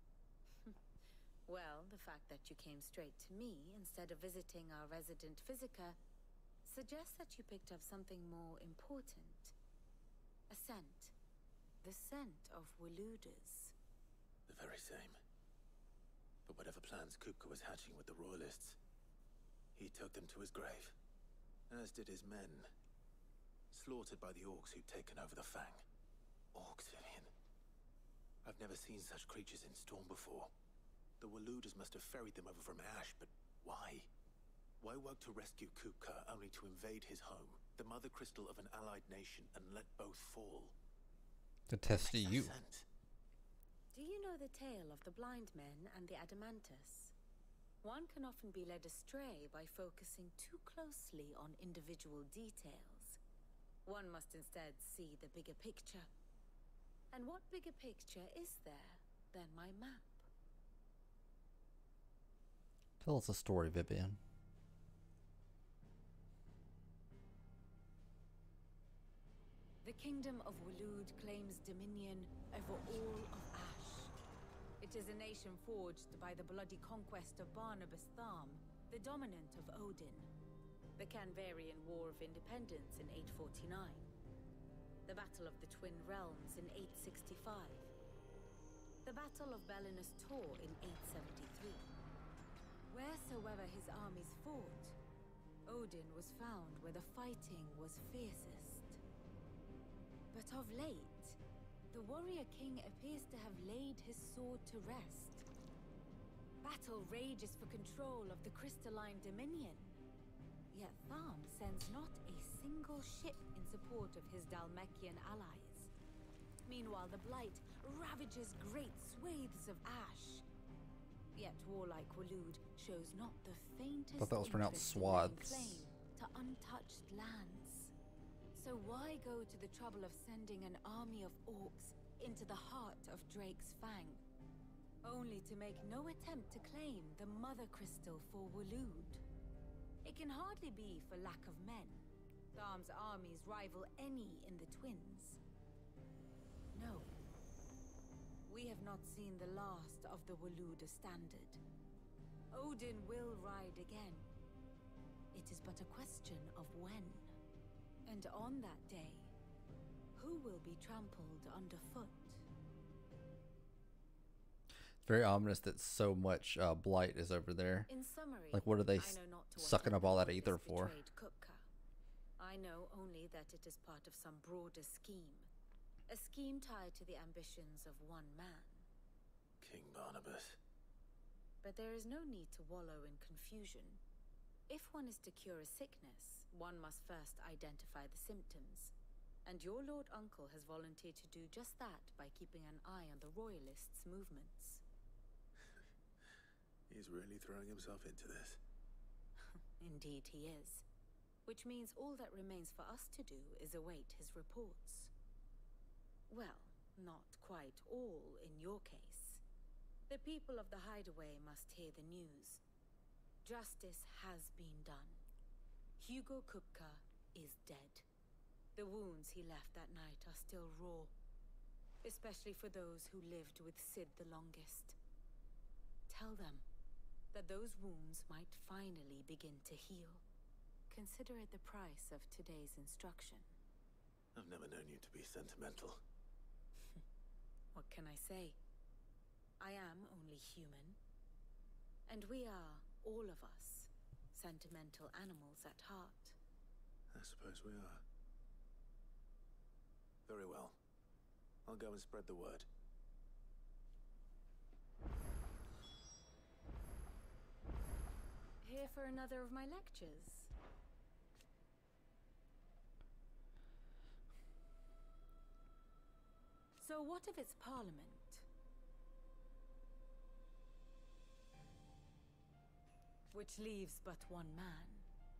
Well, the fact that you came straight to me instead of visiting our resident Physica suggests that you picked up something more important. A scent. The scent of Waludas. The very same. But whatever plans Kupka was hatching with the Royalists, he took them to his grave. As did his men. Slaughtered by the Orcs who'd taken over the Fang. Orcs, Vivian. I've never seen such creatures in Storm before. The Waludas must have ferried them over from Ash, but why? Why work to rescue Kupka only to invade his home, the mother crystal of an allied nation, and let both fall? To test you. Do you know the tale of the blind men and the Adamantus? One can often be led astray by focusing too closely on individual details. One must instead see the bigger picture. And what bigger picture is there than my map? Tell us a story, Vivian. The kingdom of Waloed claims dominion over all of Ash. It is a nation forged by the bloody conquest of Barnabas Tharm, the dominant of Odin, the Canvarian War of Independence in eight forty-nine, the Battle of the Twin Realms in eight sixty-five, the Battle of Belinus Tor in eight seventy-three. Wheresoever his armies fought, Odin was found where the fighting was fiercest. But of late, the warrior king appears to have laid his sword to rest. Battle rages for control of the crystalline dominion. Yet Tharm sends not a single ship in support of his Dhalmekian allies. Meanwhile, the Blight ravages great swathes of ash. Yet warlike Waloed shows not the faintest Thought that was pronounced interest in laying swaths. claim to untouched lands. So why go to the trouble of sending an army of orcs into the heart of Drake's Fang, only to make no attempt to claim the Mother Crystal for Waloed? It can hardly be for lack of men. Tharm's armies rival any in the Twins. No. We have not seen the last of the Waloed standard. Odin will ride again. It is but a question of when. And on that day, who will be trampled underfoot? It's very ominous that so much uh, blight is over there. In summary, Like, what are they I know not to what sucking up all that end ether this for? betrayed Kupka. I know only that it is part of some broader scheme. A scheme tied to the ambitions of one man. King Barnabas. But there is no need to wallow in confusion. If one is to cure a sickness, one must first identify the symptoms. And your Lord Uncle has volunteered to do just that by keeping an eye on the Royalists' movements. He's really throwing himself into this. Indeed he is. Which means all that remains for us to do is await his reports. Well, not quite all in your case. The people of the Hideaway must hear the news. Justice has been done. Hugo Kupka is dead. The wounds he left that night are still raw, especially for those who lived with Sid the longest. Tell them that those wounds might finally begin to heal. Consider it the price of today's instruction. I've never known you to be sentimental. What can I say? I am only human. And we are, all of us, sentimental animals at heart. I suppose we are. Very well. I'll go and spread the word. Here for another of my lectures. So what of its parliament? Which leaves but one man.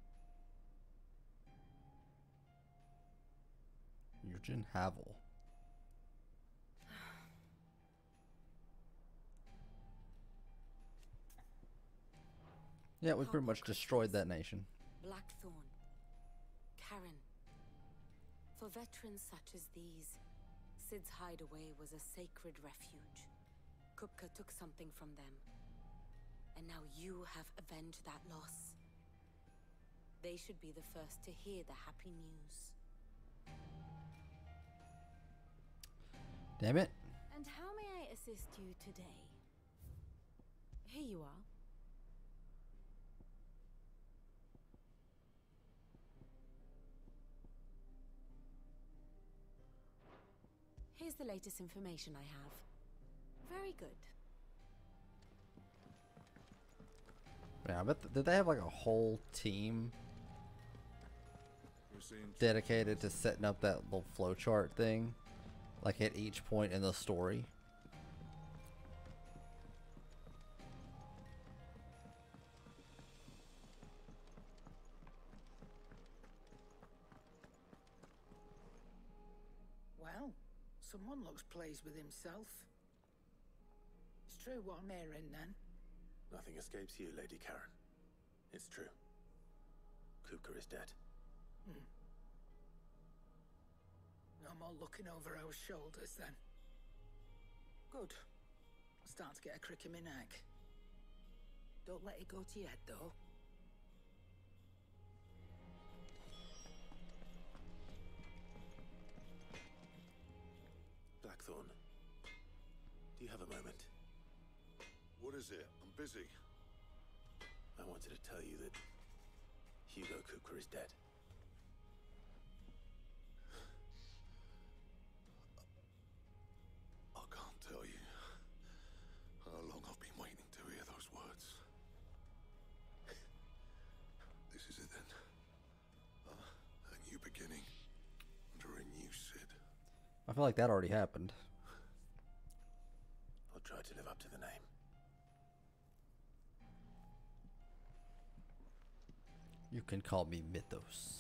Eugen Havel. Yeah, we pretty much destroyed that nation. Blackthorn. Karen. For veterans such as these, Sid's Hideaway was a sacred refuge. Kupka took something from them. And now you have avenged that loss. They should be the first to hear the happy news. Damn it. And how may I assist you today? Here you are. Here's the latest information I have. Very good. Yeah, I bet th did they have like a whole team dedicated to setting up that little flowchart thing, like at each point in the story? Well, someone looks pleased with himself. It's true what I'm hearing then. Nothing escapes you, Lady Karen. It's true. Kupka is dead. Hmm. No more looking over our shoulders then. Good. I'm starting to get a crick in my neck. Don't let it go to your head though. Blackthorn. Do you have a moment? What is it? I'm busy. I wanted to tell you that Hugo Kupka is dead. I can't tell you how long I've been waiting to hear those words. This is it then. Uh, a new beginning under a new Sid. I feel like that already happened. I'll try to live up to the name. You can call me Mythos.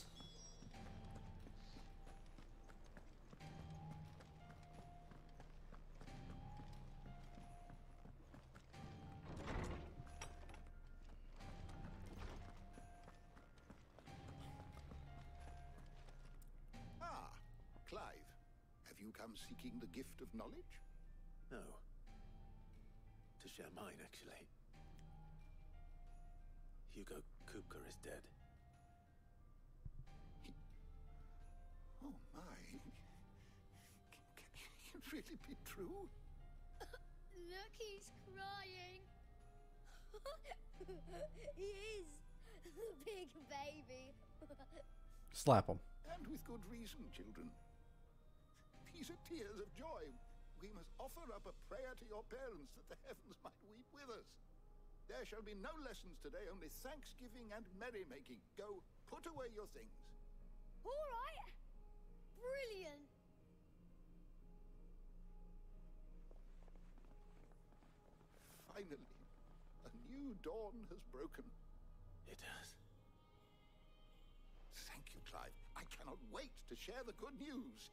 Ah, Clive. Have you come seeking the gift of knowledge? No. To share mine, actually. Hugo Kupka is dead. Oh my. Can it really be true? Look, he's crying. He is. The big baby. Slap him. And with good reason, children. These are tears of joy. We must offer up a prayer to your parents that the heavens might weep with us. There shall be no lessons today, only thanksgiving and merrymaking. Go, put away your things. All right. Brilliant. Finally, a new dawn has broken. It has. Thank you, Clive. I cannot wait to share the good news.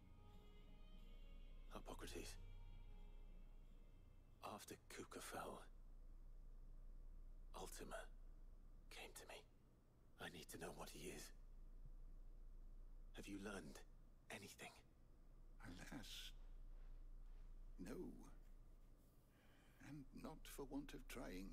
Hippocrates. After Kupka fell, Ultima came to me. I need to know what he is. Have you learned anything? Alas, no. And not for want of trying.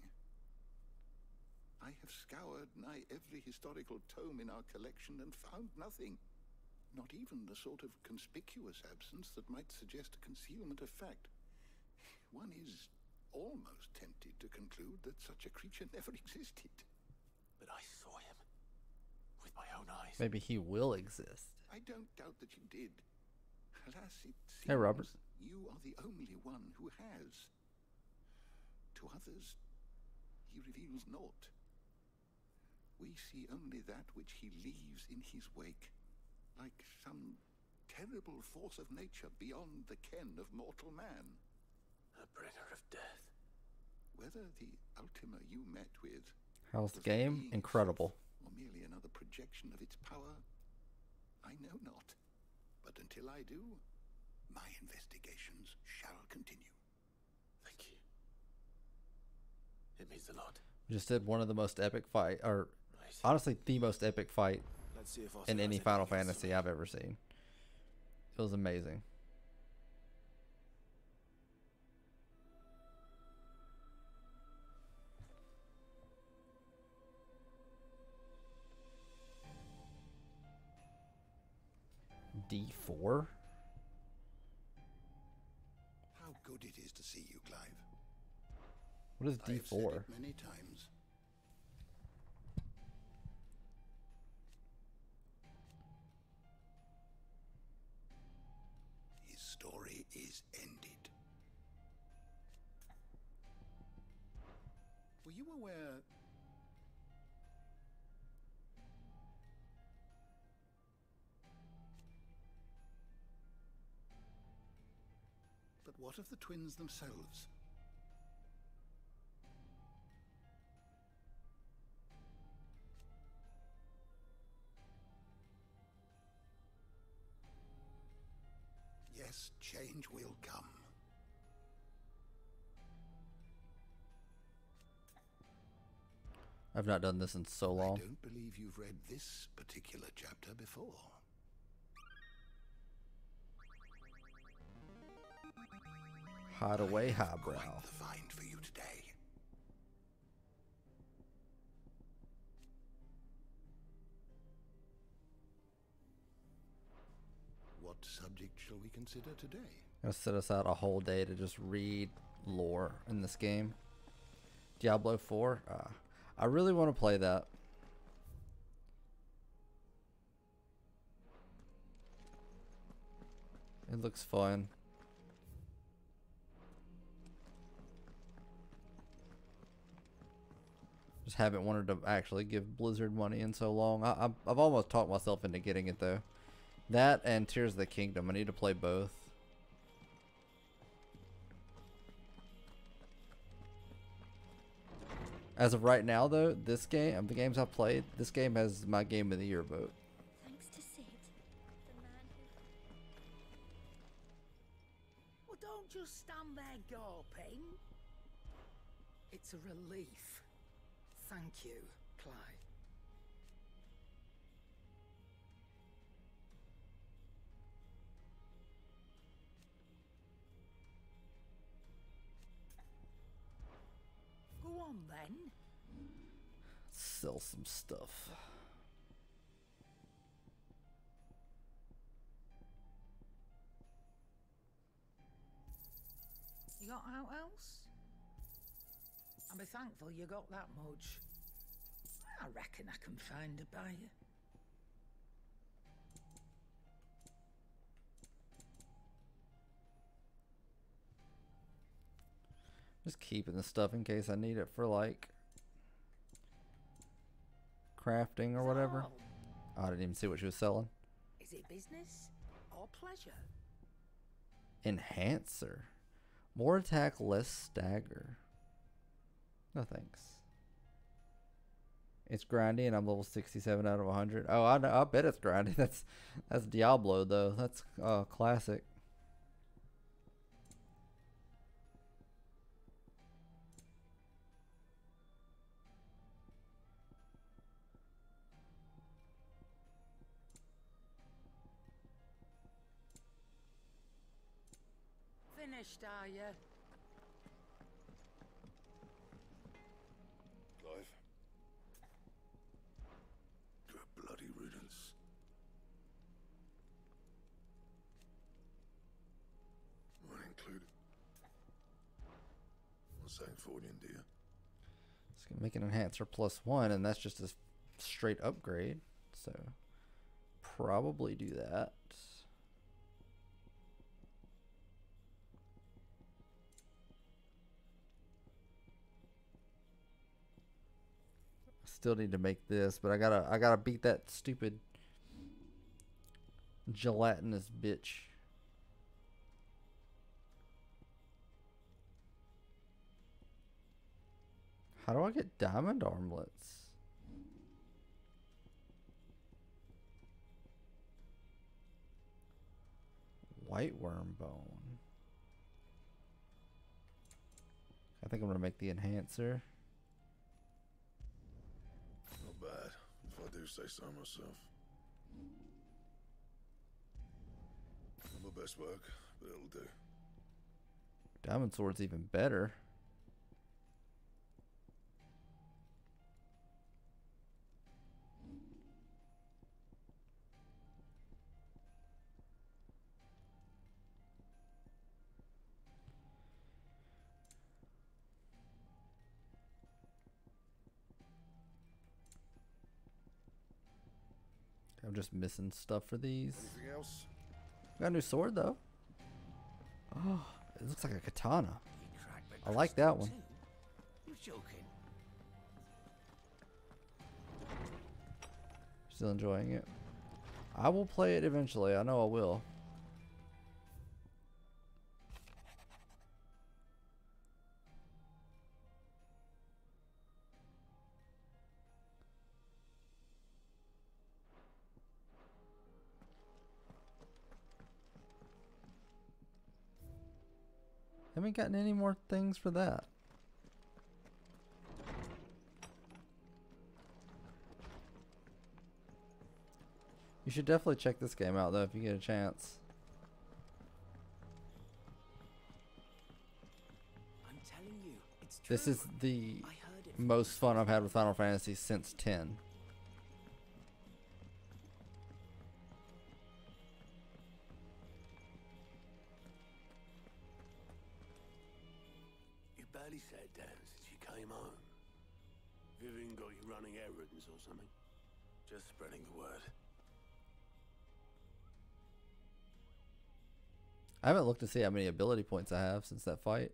I have scoured nigh every historical tome in our collection and found nothing. Not even the sort of conspicuous absence that might suggest a concealment of fact. One is almost tempted to conclude that such a creature never existed. But I saw him with my own eyes. Maybe he will exist. I don't doubt that you did. Alas, it seems Hey, Robert. you are the only one who has. To others, he reveals naught. We see only that which he leaves in his wake, like some terrible force of nature beyond the ken of mortal man. A bringer of death. Whether the Ultima you met with How's the was a game? being Incredible. itself, or merely another projection of its power, I know not. But until I do, my investigations shall continue. Thank you. It means a lot. We just did one of the most epic fight, or Right. honestly, the most epic fight Let's see if in Otto any has Final anything else to Fantasy I've ever seen. It was amazing. D four? How good it is to see you, Clive. What is I D have said four? it many times. His story is ended. Were you aware But what of the twins themselves? Yes, change will come. I've not done this in so long. I don't believe you've read this particular chapter before. Hide away, I have highbrow. quite the find for you today. What subject shall we consider today? I'm gonna set aside a whole day to just read lore in this game. Diablo four. Uh, I really want to play that. It looks fun. Just haven't wanted to actually give Blizzard money in so long. I, I've, I've almost talked myself into getting it though. That and Tears of the Kingdom. I need to play both. As of right now though, this game, the games I've played, this game has my Game of the Year vote. Thanks to Sid, the man who... Well, don't just stand there gawping. It's a relief. Thank you, Clyde. Go on then. Sell some stuff. You got out else? I'll be thankful you got that much. I reckon I can find a buyer. Just keeping the stuff in case I need it for like crafting or whatever. Oh, I didn't even see what she was selling. Is it business or pleasure? Enhancer. More attack, less stagger. No thanks. It's grindy and I'm level sixty-seven out of one hundred. Oh, I know. I bet it's grindy. That's that's Diablo though. That's uh, classic. Finished, are you? Clive? Good bloody riddance. Mine included. What's that for you, dear? It's gonna make an enhancer plus one, and that's just a straight upgrade. So probably do that. Still need to make this, but I gotta I gotta beat that stupid gelatinous bitch. How do I get diamond armlets? White worm bone. I think I'm gonna make the enhancer. Not bad, if I do say so myself. Not my best work, but it'll do. Diamond sword's even better. I'm just missing stuff for these. Anything else? Got a new sword though. Oh, it looks like a katana. I like that one. You're joking. Still enjoying it. I will play it eventually. I know I will. Haven't gotten any more things for that. You should definitely check this game out though if you get a chance. I'm telling you, it's true. This is the most fun I've had with Final Fantasy since ten. barely sat down since you came home. Vivian got you running errands or something? Just spreading the word. I haven't looked to see how many ability points I have since that fight.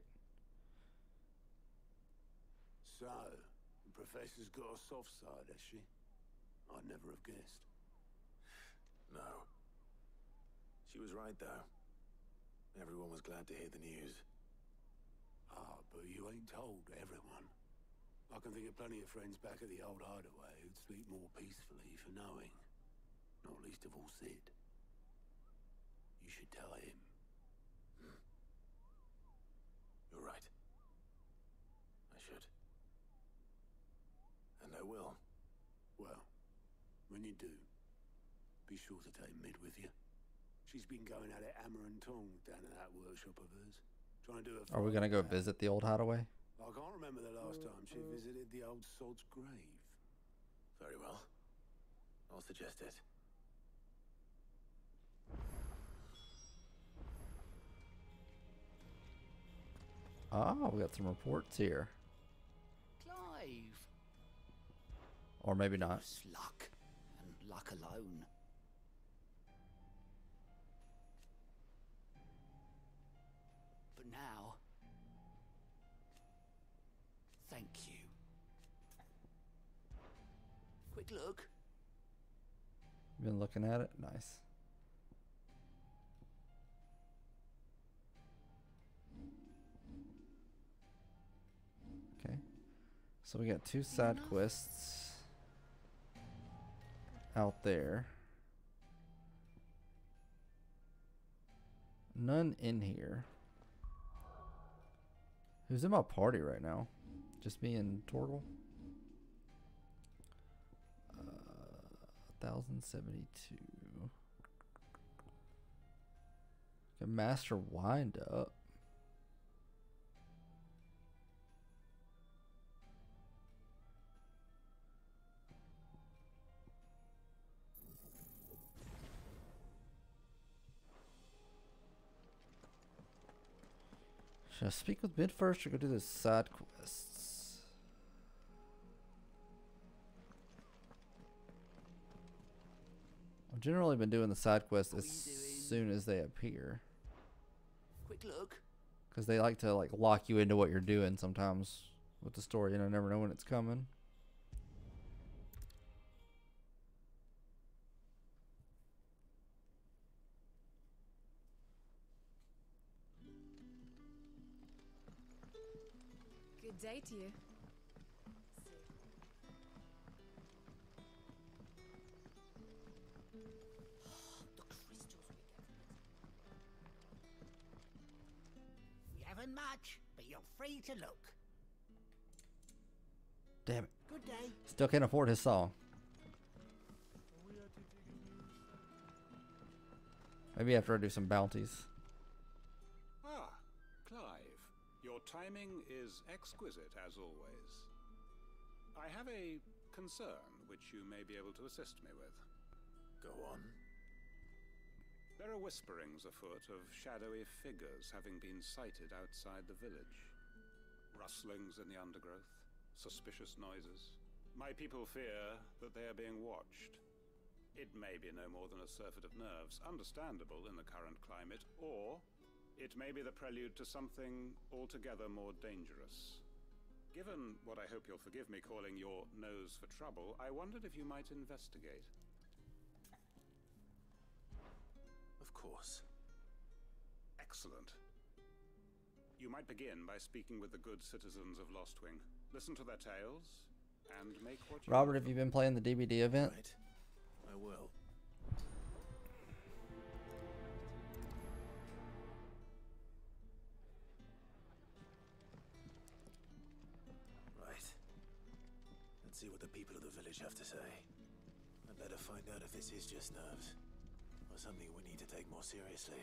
So, the Professor's got a soft side, has she? I'd never have guessed. No. She was right, though. Everyone was glad to hear the news. Ah, but you ain't told everyone. I can think of plenty of friends back at the old hideaway who'd sleep more peacefully for knowing. Not least of all Sid. You should tell him. Hmm. You're right. I should. And I will. Well, when you do, be sure to take Mid with you. She's been going at it hammer and tongs down at that workshop of hers. Trying to do a Are we gonna go visit the old hideaway? I can't remember the last time she visited the old sod's grave. Very well. I'll suggest it. Oh, we got some reports here. Clive. Or maybe not. Just luck, and luck alone. But now, thank you. Quick look. Been looking at it? Nice. Okay. So we got two side quests out there. None in here. Who's in my party right now? Just me and Torgal? Uh, one thousand seventy-two. Okay, Master Wind Up. Should I speak with Mid first or go do the side quests? I've generally been doing the side quests as soon as they appear. Quick look. Because they like to like lock you into what you're doing sometimes with the story, and I never know when it's coming. Good day to you. The crystals we get. We haven't much, but you're free to look. Damn it. Good day. Still can't afford his song. Maybe after I do some bounties. Ah, Clive. Your timing is exquisite, as always. I have a concern which you may be able to assist me with. Go on. There are whisperings afoot of shadowy figures having been sighted outside the village. Rustlings in the undergrowth, suspicious noises. My people fear that they are being watched. It may be no more than a surfeit of nerves, understandable in the current climate, or it may be the prelude to something altogether more dangerous. Given what I hope you'll forgive me calling your nose for trouble, I wondered if you might investigate. Of course. Excellent. You might begin by speaking with the good citizens of Lostwing. Listen to their tales, and make what you... Robert, have you been playing the D B D event? Right. I will. Right. Let's see what the people of the village have to say. I'd better find out if this is just nerves, or something we need to take more seriously.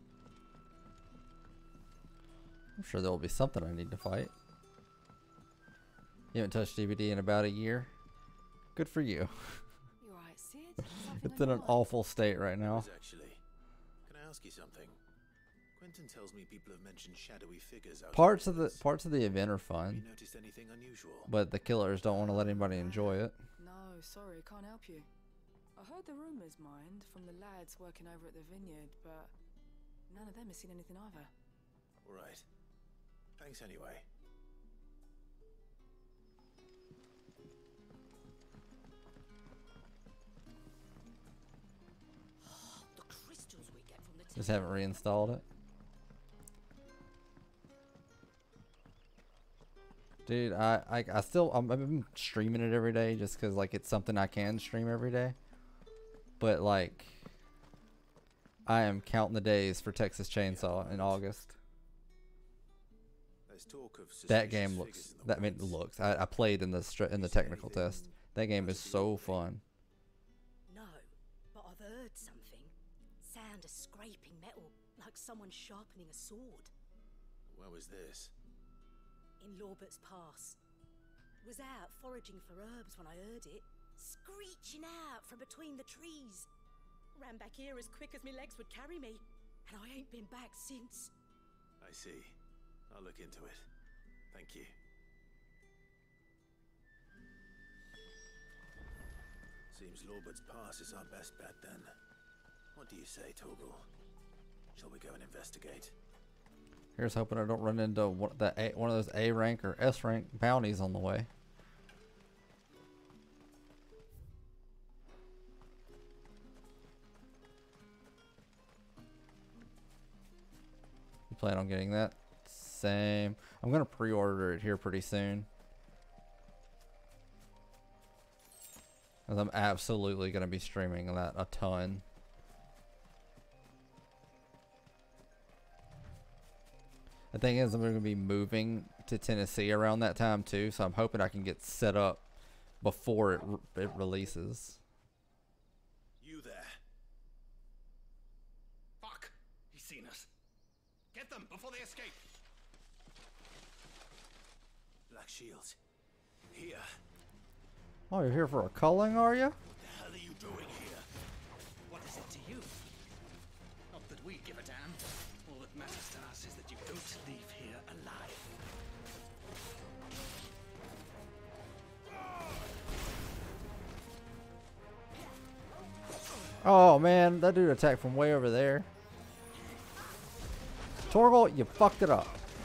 I'm sure there will be something I need to fight. You haven't touched D B D in about a year? Good for you. You alright, Sid? It's in an awful state right now. Actually, can I ask you something? Quentin tells me people have mentioned shadowy figures out Parts in of the parts of the event are Have fun, you noticed anything unusual? but the killers don't want to let anybody enjoy it. No, sorry, can't help you. I heard the rumours, mind, from the lads working over at the vineyard, but none of them has seen anything either. Right. Thanks anyway. The crystals we get from the Just haven't reinstalled it. Dude, I, I, I still, I'm, I've been streaming it every day just because, like, it's something I can stream every day. But, like, I am counting the days for Texas Chainsaw in August. There's talk of That game looks, that I mean, looks, I, I played in the, str- in the technical test. That game is so fun. No, but I've heard something. Sound of scraping metal, like someone sharpening a sword. Where was this? In Lorbert's Pass. Was out foraging for herbs when I heard it, screeching out from between the trees. Ran back here as quick as my legs would carry me, and I ain't been back since. I see. I'll look into it. Thank you. Seems Lorbert's Pass is our best bet then. What do you say, Torgal? Shall we go and investigate? Here's hoping I don't run into one, that a, one of those A rank or S rank bounties on the way. You plan on getting that? Same. I'm gonna pre-order it here pretty soon. Cause I'm absolutely gonna be streaming that a ton. The thing is, I'm going to be moving to Tennessee around that time too, so I'm hoping I can get set up before it re it releases. You there? Fuck! He's seen us. Get them before they escape. Black Shields. Here. Oh, you're here for a culling, are you? What the hell are you doing here? What is it to you? Not that we give a damn. All that matters to us is that you don't leave here alive. Oh man, that dude attacked from way over there. Torgal, you fucked it up.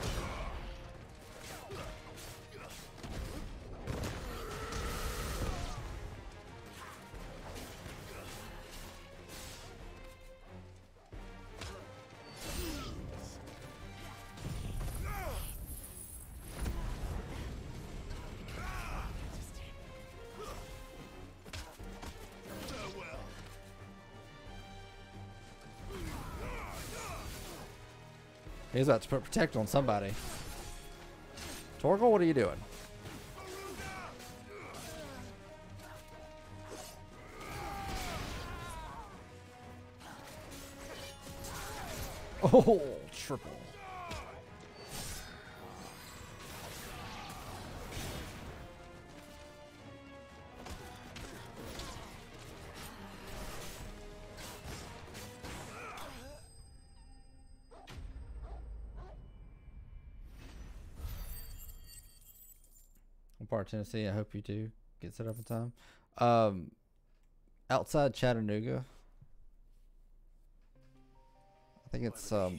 He's about to put protect on somebody. Torgal, what are you doing? Oh, triple. Part of Tennessee. I hope you do get set up in time. Um, outside Chattanooga, I think it's um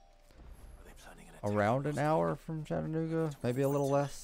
around an hour from Chattanooga, maybe a little less.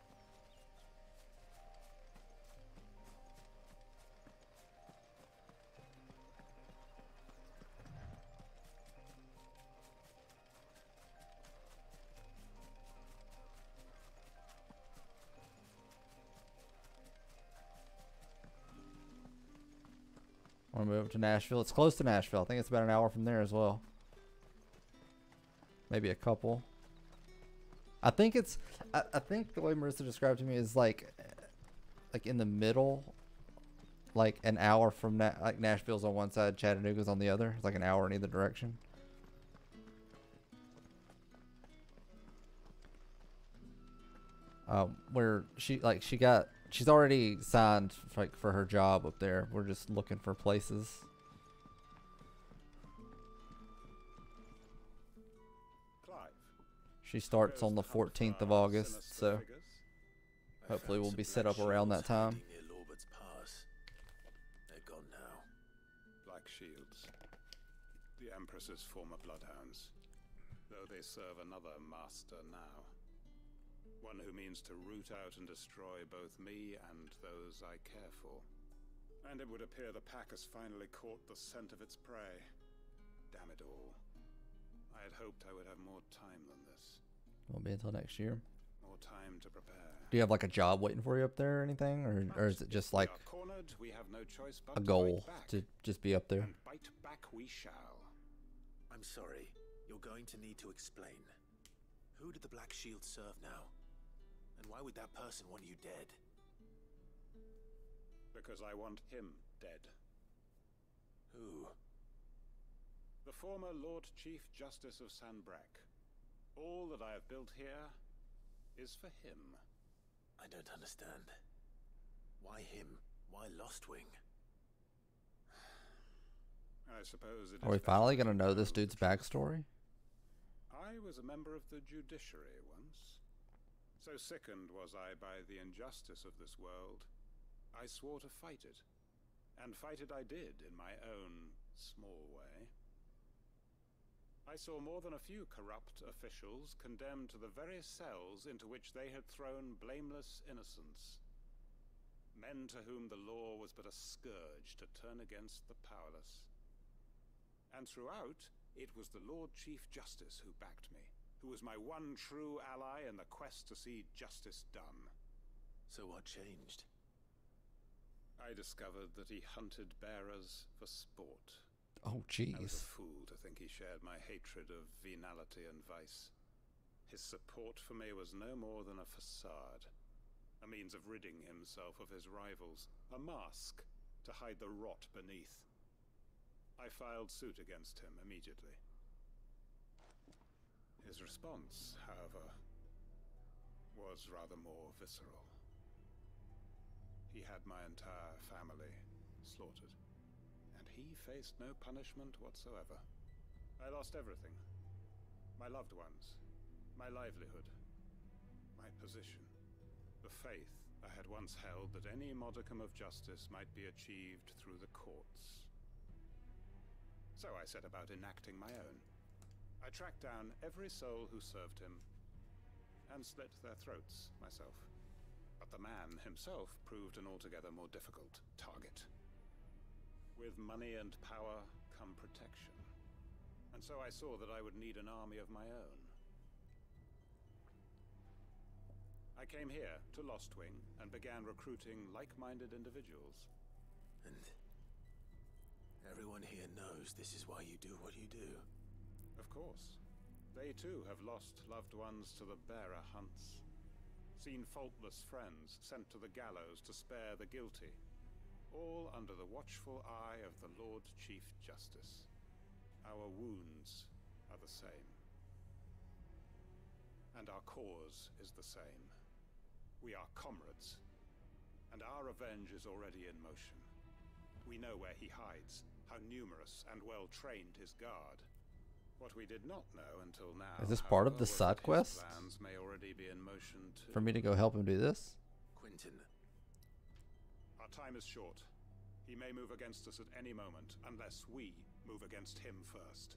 I want to move up to Nashville. It's close to Nashville. I think it's about an hour from there as well. Maybe a couple. I think it's. I, I think the way Marissa described to me is like, like in the middle, like an hour from Na like Nashville's on one side, Chattanooga's on the other. It's like an hour in either direction. Um, where she like she got. She's already signed for, like for her job up there. We're just looking for places. She starts on the fourteenth of August, so hopefully we'll be set up around that time. Near Lorbert's Pass. They're gone now. Black Shields. The Empress's former bloodhounds. Though they serve another master now. One who means to root out and destroy both me and those I care for. And it would appear the pack has finally caught the scent of its prey. Damn it all. I had hoped I would have more time than this. Won't be until next year. More time to prepare. Do you have like a job waiting for you up there or anything? Or, or is it just like cornered, we have no choice but a goal to just be up there? And bite back we shall. I'm sorry. You're going to need to explain. Who did the Black Shield serve now? And why would that person want you dead? Because I want him dead. Who? The former Lord Chief Justice of Sanbreque. All that I have built here is for him. I don't understand. Why him? Why Lostwing? I suppose it is. Are we finally gonna know this dude's backstory? I was a member of the judiciary once. So sickened was I by the injustice of this world, I swore to fight it. And fight it I did in my own small way. I saw more than a few corrupt officials condemned to the very cells into which they had thrown blameless innocents. Men to whom the law was but a scourge to turn against the powerless. And throughout, it was the Lord Chief Justice who backed me, who was my one true ally in the quest to see justice done. So what changed? I discovered that he hunted bearers for sport. Oh, I was jeez. a fool to think he shared my hatred of venality and vice. His support for me was no more than a facade, a means of ridding himself of his rivals, a mask to hide the rot beneath. I filed suit against him immediately. His response, however, was rather more visceral. He had my entire family slaughtered. And he faced no punishment whatsoever. I lost everything. My loved ones, my livelihood, my position, the faith I had once held that any modicum of justice might be achieved through the courts. So I set about enacting my own. I tracked down every soul who served him, and slit their throats myself. But the man himself proved an altogether more difficult target. With money and power come protection. And so I saw that I would need an army of my own. I came here to Lostwing and began recruiting like-minded individuals. And everyone here knows this is why you do what you do. Of course. They too have lost loved ones to the bearer hunts. Seen faultless friends sent to the gallows to spare the guilty. All under the watchful eye of the Lord Chief Justice. Our wounds are the same. And our cause is the same. We are comrades. And our revenge is already in motion. We know where he hides, how numerous and well-trained his guard. What we did not know until now, Is this part of the however, was side that his quest? plans may already be in motion too. For me to go help him do this? Quentin. Our time is short. He may move against us at any moment, unless we move against him first.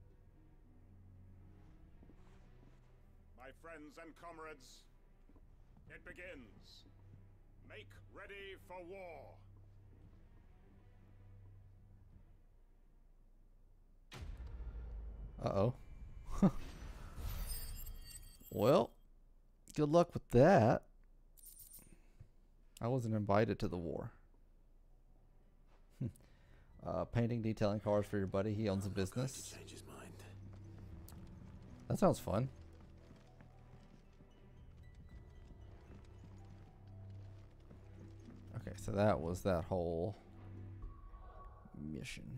My friends and comrades, it begins. Make ready for war. Uh-oh. Well, good luck with that. I wasn't invited to the war. uh, painting, detailing cars for your buddy. He owns a business. Change his mind. That sounds fun. Okay, so that was that whole mission.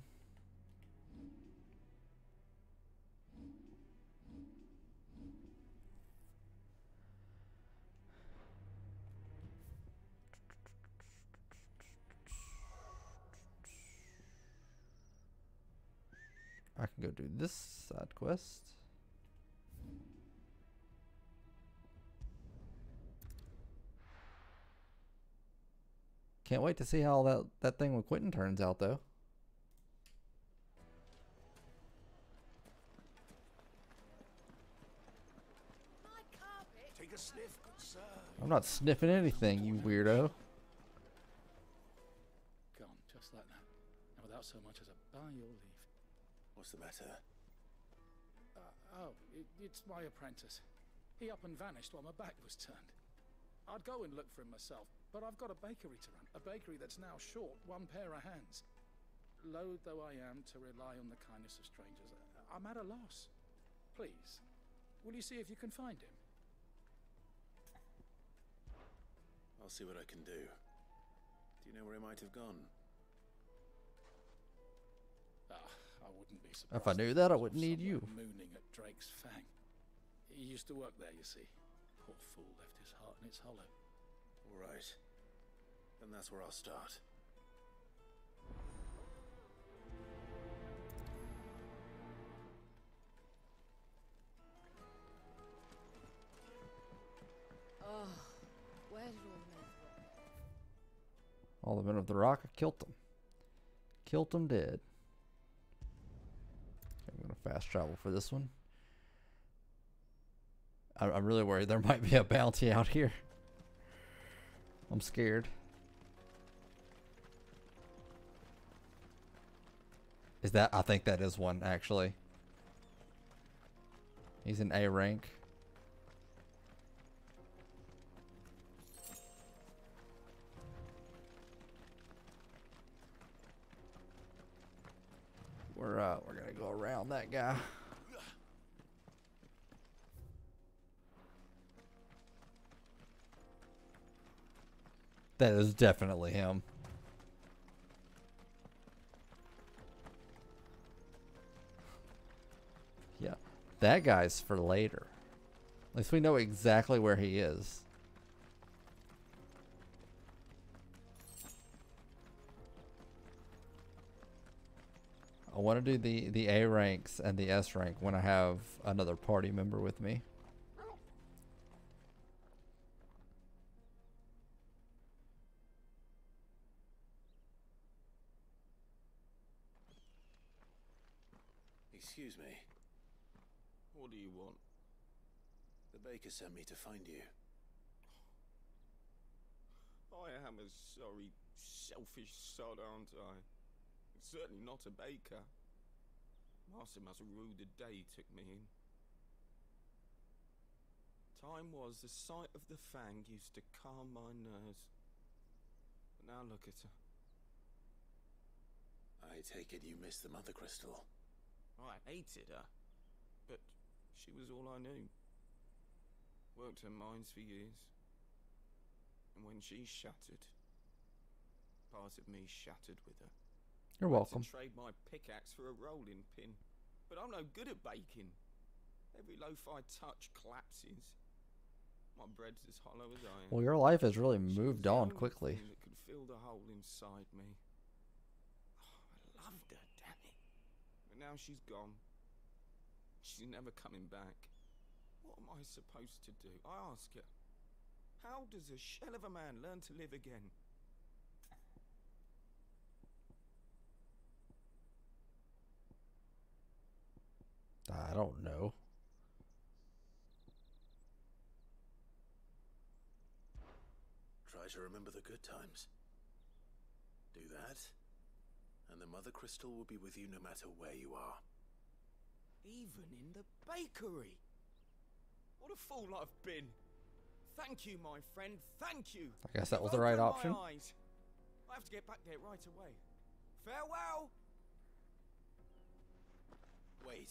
I can go do this side quest. Can't wait to see how that, that thing with Quentin turns out, though. Take a sniff, good sir. I'm not sniffing anything, you weirdo. Gone, just like that. And without so much as a by your leave. What's the matter? Uh, oh, it, it's my apprentice. He up and vanished while my back was turned. I'd go and look for him myself, but I've got a bakery to run. A bakery that's now short one pair of hands. Loath though I am to rely on the kindness of strangers, I'm at a loss. Please, will you see if you can find him? I'll see what I can do. Do you know where he might have gone? Ah, I wouldn't be surprised. If I knew that, I wouldn't need you. Mooning at Drake's Fang. He used to work there, you see. Poor fool left his heart in its hollow. All right. Then that's where I'll start. Oh, where did all the men go? All the men of the rock, I killed them. Killed them dead. I'm going to fast travel for this one. I I'm really worried there might be a bounty out here. I'm scared. Is that? I think that is one, actually. He's an A rank. We're uh we're gonna go around that guy. That is definitely him. Yeah, that guy's for later. At least we know exactly where he is. I want to do the, the A ranks and the S rank when I have another party member with me. Excuse me. What do you want? The baker sent me to find you. I am a sorry, selfish sod, aren't I? Certainly not a baker. Master must have rue the day he took me in. Time was the sight of the Fang used to calm my nerves. But now look at her. I take it you missed the Mother Crystal. I hated her, but she was all I knew. Worked her mines for years. And when she shattered, part of me shattered with her. You're welcome. I trade my pickaxe for a rolling pin, but I'm no good at baking. Every loaf I touch collapses. My bread's as hollow as iron. Well, your life has really moved on quickly. That could fill the hole inside me. Oh, I loved her, damn it. But now she's gone. She's never coming back. What am I supposed to do? I ask her. How does a shell of a man learn to live again? I don't know. Try to remember the good times. Do that, and the Mother Crystal will be with you no matter where you are. Even in the bakery. What a fool I've been. Thank you, my friend. Thank you. I guess that was You've the right opened option. my eyes. I have to get back there right away. Farewell. Wait.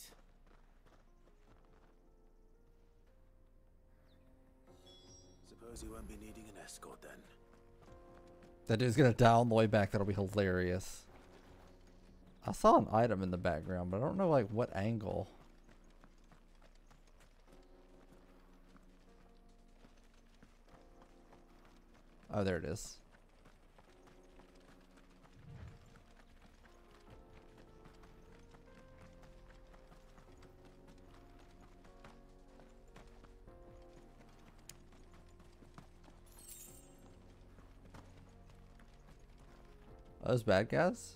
Suppose you won't be needing an escort then. That dude's gonna die on the way back. That'll be hilarious. I saw an item in the background, but I don't know like what angle. Oh, there it is. Those bad guys?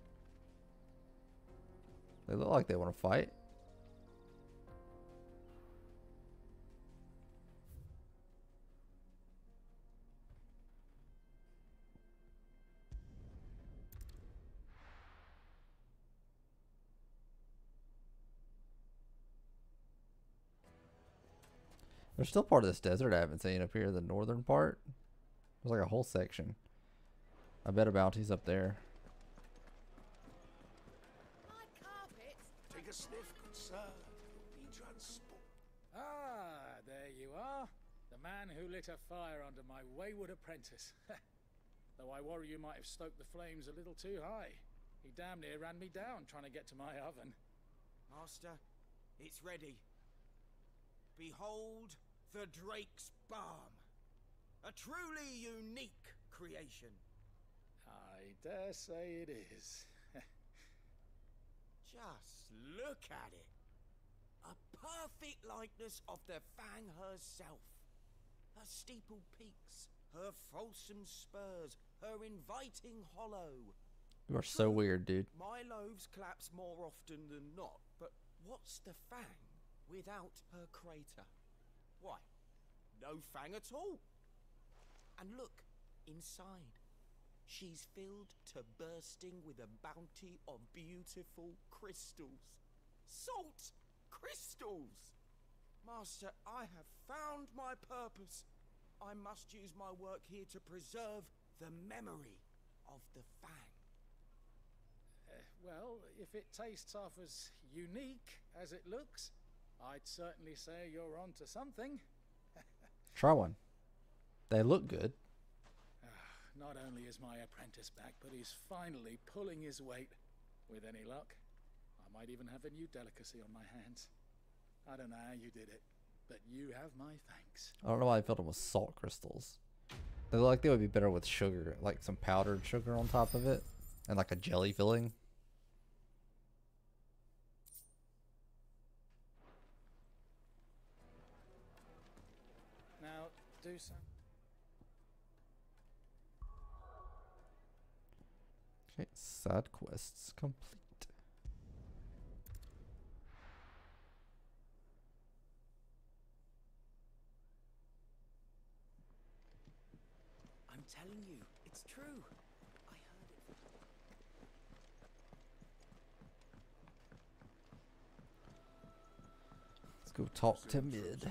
They look like they want to fight. There's still part of this desert I haven't seen up here, the northern part. There's like a whole section. I bet a bounty's up there. Take a sniff, good sir. You'll be transport. Ah, there you are. The man who lit a fire under my wayward apprentice. Though I worry you might have stoked the flames a little too high. He damn near ran me down trying to get to my oven. Master, it's ready. Behold the Drake's Balm. A truly unique creation. I dare say it is. Just look at it. A perfect likeness of the Fang herself. Her steeple peaks, her fulsome spurs, her inviting hollow. You are so weird, dude. My loaves collapse more often than not, but what's the Fang without her crater? Why, no Fang at all. And look, inside. She's filled to bursting with a bounty of beautiful crystals. Salt crystals! Master, I have found my purpose. I must use my work here to preserve the memory of the Fang. Uh, well, if it tastes half as unique as it looks, I'd certainly say you're onto something. Try one. They look good. Not only is my apprentice back, but he's finally pulling his weight. With any luck, I might even have a new delicacy on my hands. I don't know how you did it, but you have my thanks. I don't know why I filled them with salt crystals. They look like they would be better with sugar, like some powdered sugar on top of it, and like a jelly filling. Now, do some. Okay, side quests complete. I'm telling you, it's true. I heard it. Let's go talk to Mid.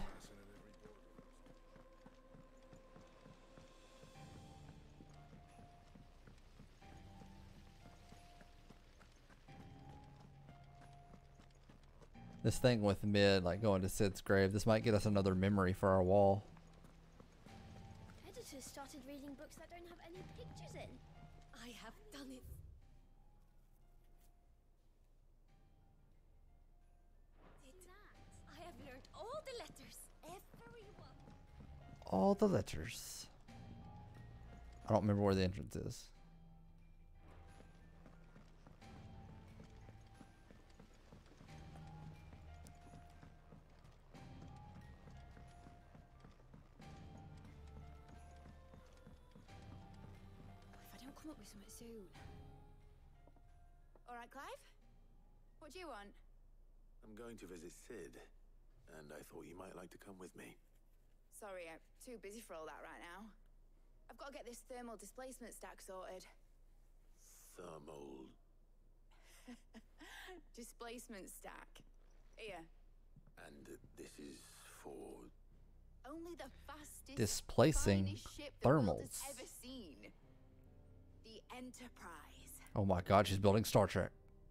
This thing with Mid, like going to Sid's grave, this might get us another memory for our wall. Editors started reading books that don't have any pictures in. I have done it. I have learned all the letters. Everyone. All the letters. I don't remember where the entrance is. Come up with something soon. All right, Clive. What do you want? I'm going to visit Sid, and I thought you might like to come with me. Sorry, I'm too busy for all that right now. I've got to get this thermal displacement stack sorted. Thermal... displacement stack. Here. And uh, this is for... Only the fastest, displacing finest ship the world thermals. has ever seen. The Enterprise. Oh my god, she's building Star Trek.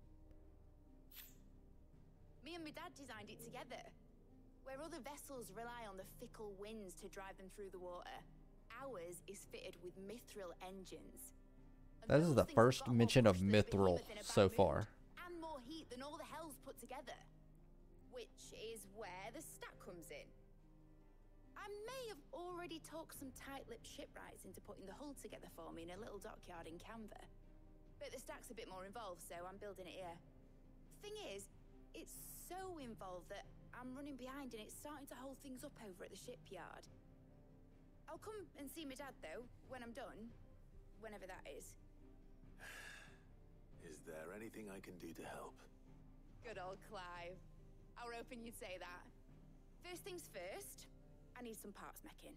Me and my dad designed it together. Where other vessels rely on the fickle winds to drive them through the water, ours is fitted with mithril engines. That is the first mention of mithril so far. And more heat than all the hells put together. Which is where the stack comes in. I may have already talked some tight-lipped shipwrights into putting the hull together for me in a little dockyard in Canva. But the stack's a bit more involved, so I'm building it here. Thing is, it's so involved that I'm running behind and it's starting to hold things up over at the shipyard. I'll come and see my dad, though, when I'm done. Whenever that is. Is there anything I can do to help? Good old Clive. I were hoping you'd say that. First things first, I need some parts mecking.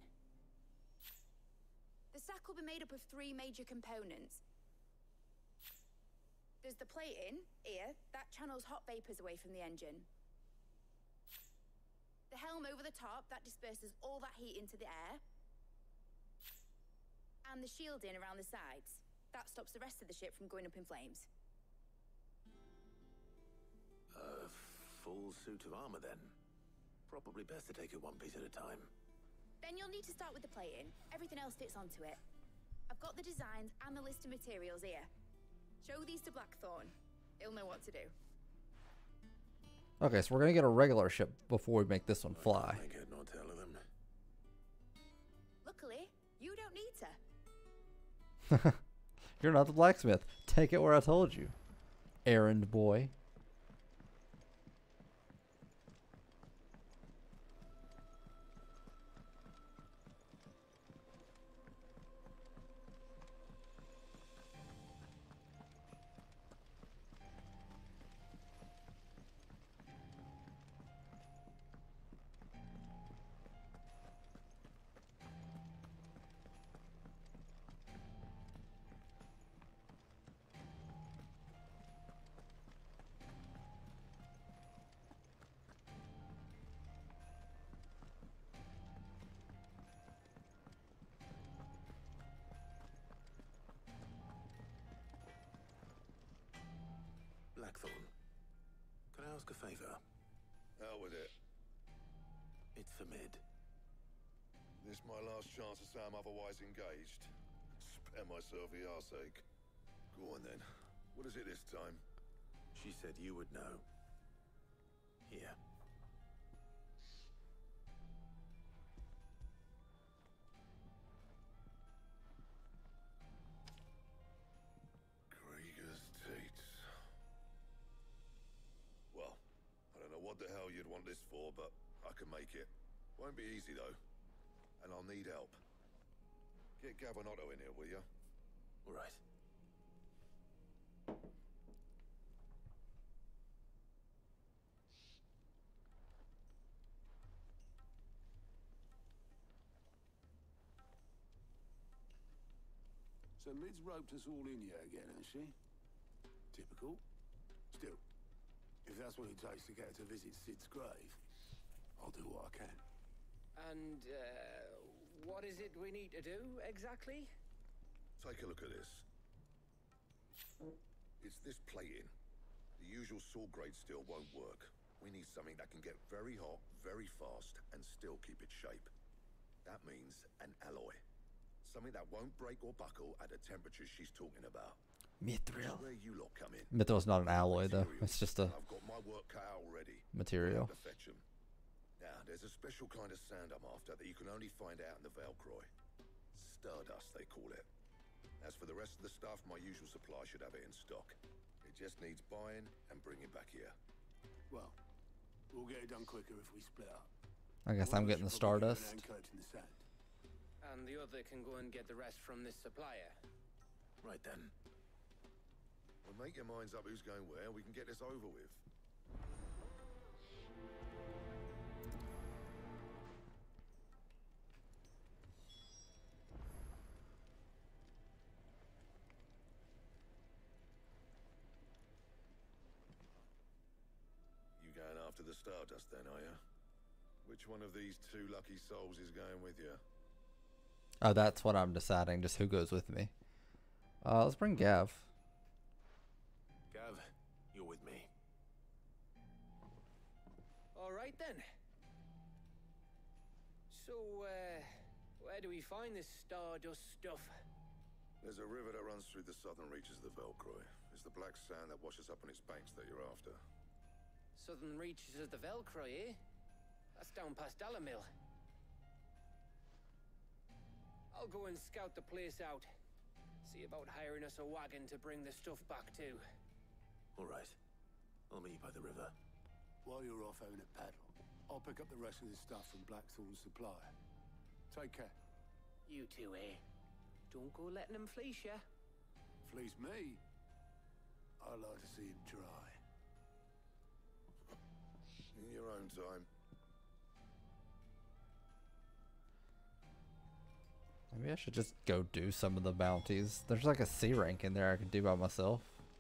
The stack will be made up of three major components. There's the plating, here, that channels hot vapors away from the engine. The helm over the top, that disperses all that heat into the air. And the shielding around the sides. That stops the rest of the ship from going up in flames. A full suit of armor, then. Probably best to take it one piece at a time. Then you'll need to start with the plating. Everything else fits onto it. I've got the designs and the list of materials here. Show these to Blackthorn. He'll know what to do. Okay, so we're gonna get a regular ship before we make this one fly. I get no tell of them. Luckily, you don't need to. You're not the blacksmith. Take it where I told you, errand boy. Blackthorn, can I ask a favor? Out with it. It's for Mid. This my last chance to say I'm otherwise engaged. Spare myself the arseache. Go on then. What is it this time? She said you would know. Here. Krieger's Tates. Well, I don't know what the hell you'd want this for, but I can make it. Won't be easy though. And I'll need help. Get Gavin Otto in here, will you? All right. So Mid's roped us all in here again, has she? Typical. Still, if that's what it takes to get her to visit Sid's grave, I'll do what I can. And, uh, what is it we need to do, exactly? Take a look at this. It's this plating. The usual sword grade steel won't work. We need something that can get very hot, very fast, and still keep its shape. That means an alloy. Something that won't break or buckle at the temperatures she's talking about. Mithril. Where you lot come in. Mithril's not an alloy though. It's just a I've got my work cut out already. material. To fetch 'em. Now, there's a special kind of sand I'm after that you can only find out in the Velcroy. Stardust, they call it. As for the rest of the stuff, my usual supply should have it in stock. It just needs buying and bringing back here. Well, we'll get it done quicker if we split up. I guess One I'm of us getting the should probably give Stardust. an anchor in the sand. And the other can go and get the rest from this supplier. Right then. Well, make your minds up who's going where, we can get this over with. You going after the Stardust then, are you? Which one of these two lucky souls is going with you? Oh, that's what I'm deciding. Just who goes with me. Uh, let's bring Gav. Gav, you're with me. All right then. So, uh, where do we find this Stardust stuff? There's a river that runs through the southern reaches of the Velcroy. It's the black sand that washes up on its banks that you're after. Southern reaches of the Velcroy, eh? That's down past Dalamil. I'll go and scout the place out. See about hiring us a wagon to bring the stuff back to. All right. I'll meet you by the river. While you're off having a paddle, I'll pick up the rest of this stuff from Blackthorn's supplier. Take care. You two, eh? Don't go letting them fleece ya. Fleece me? I'd like to see him try. In your own time. Maybe I should just go do some of the bounties. There's like a C rank in there I could do by myself.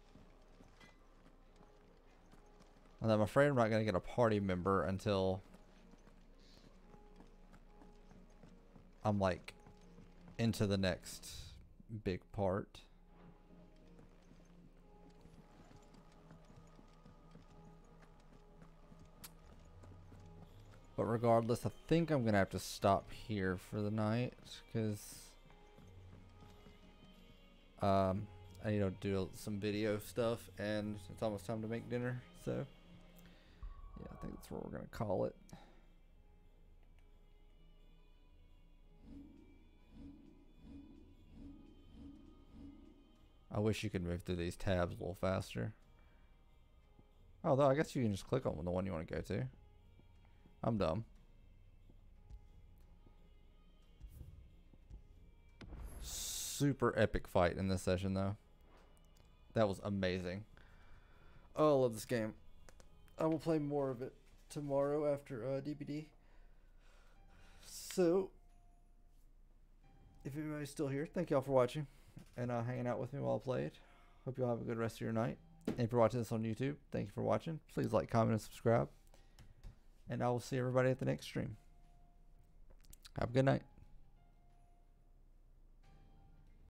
And I'm afraid I'm not going to get a party member until I'm like into the next big part. But regardless, I think I'm gonna have to stop here for the night because um, I need to do some video stuff and it's almost time to make dinner. So yeah, I think that's what we're gonna call it. I wish you could move through these tabs a little faster. Although I guess you can just click on the one you want to go to. I'm dumb. Super epic fight in this session though. That was amazing. Oh, I love this game. I will play more of it tomorrow after uh, D B D. So, if anybody's still here, thank y'all for watching and uh, hanging out with me while I played. Hope y'all have a good rest of your night. And if you're watching this on YouTube, thank you for watching. Please like, comment, and subscribe. And I will see everybody at the next stream. Have a good night.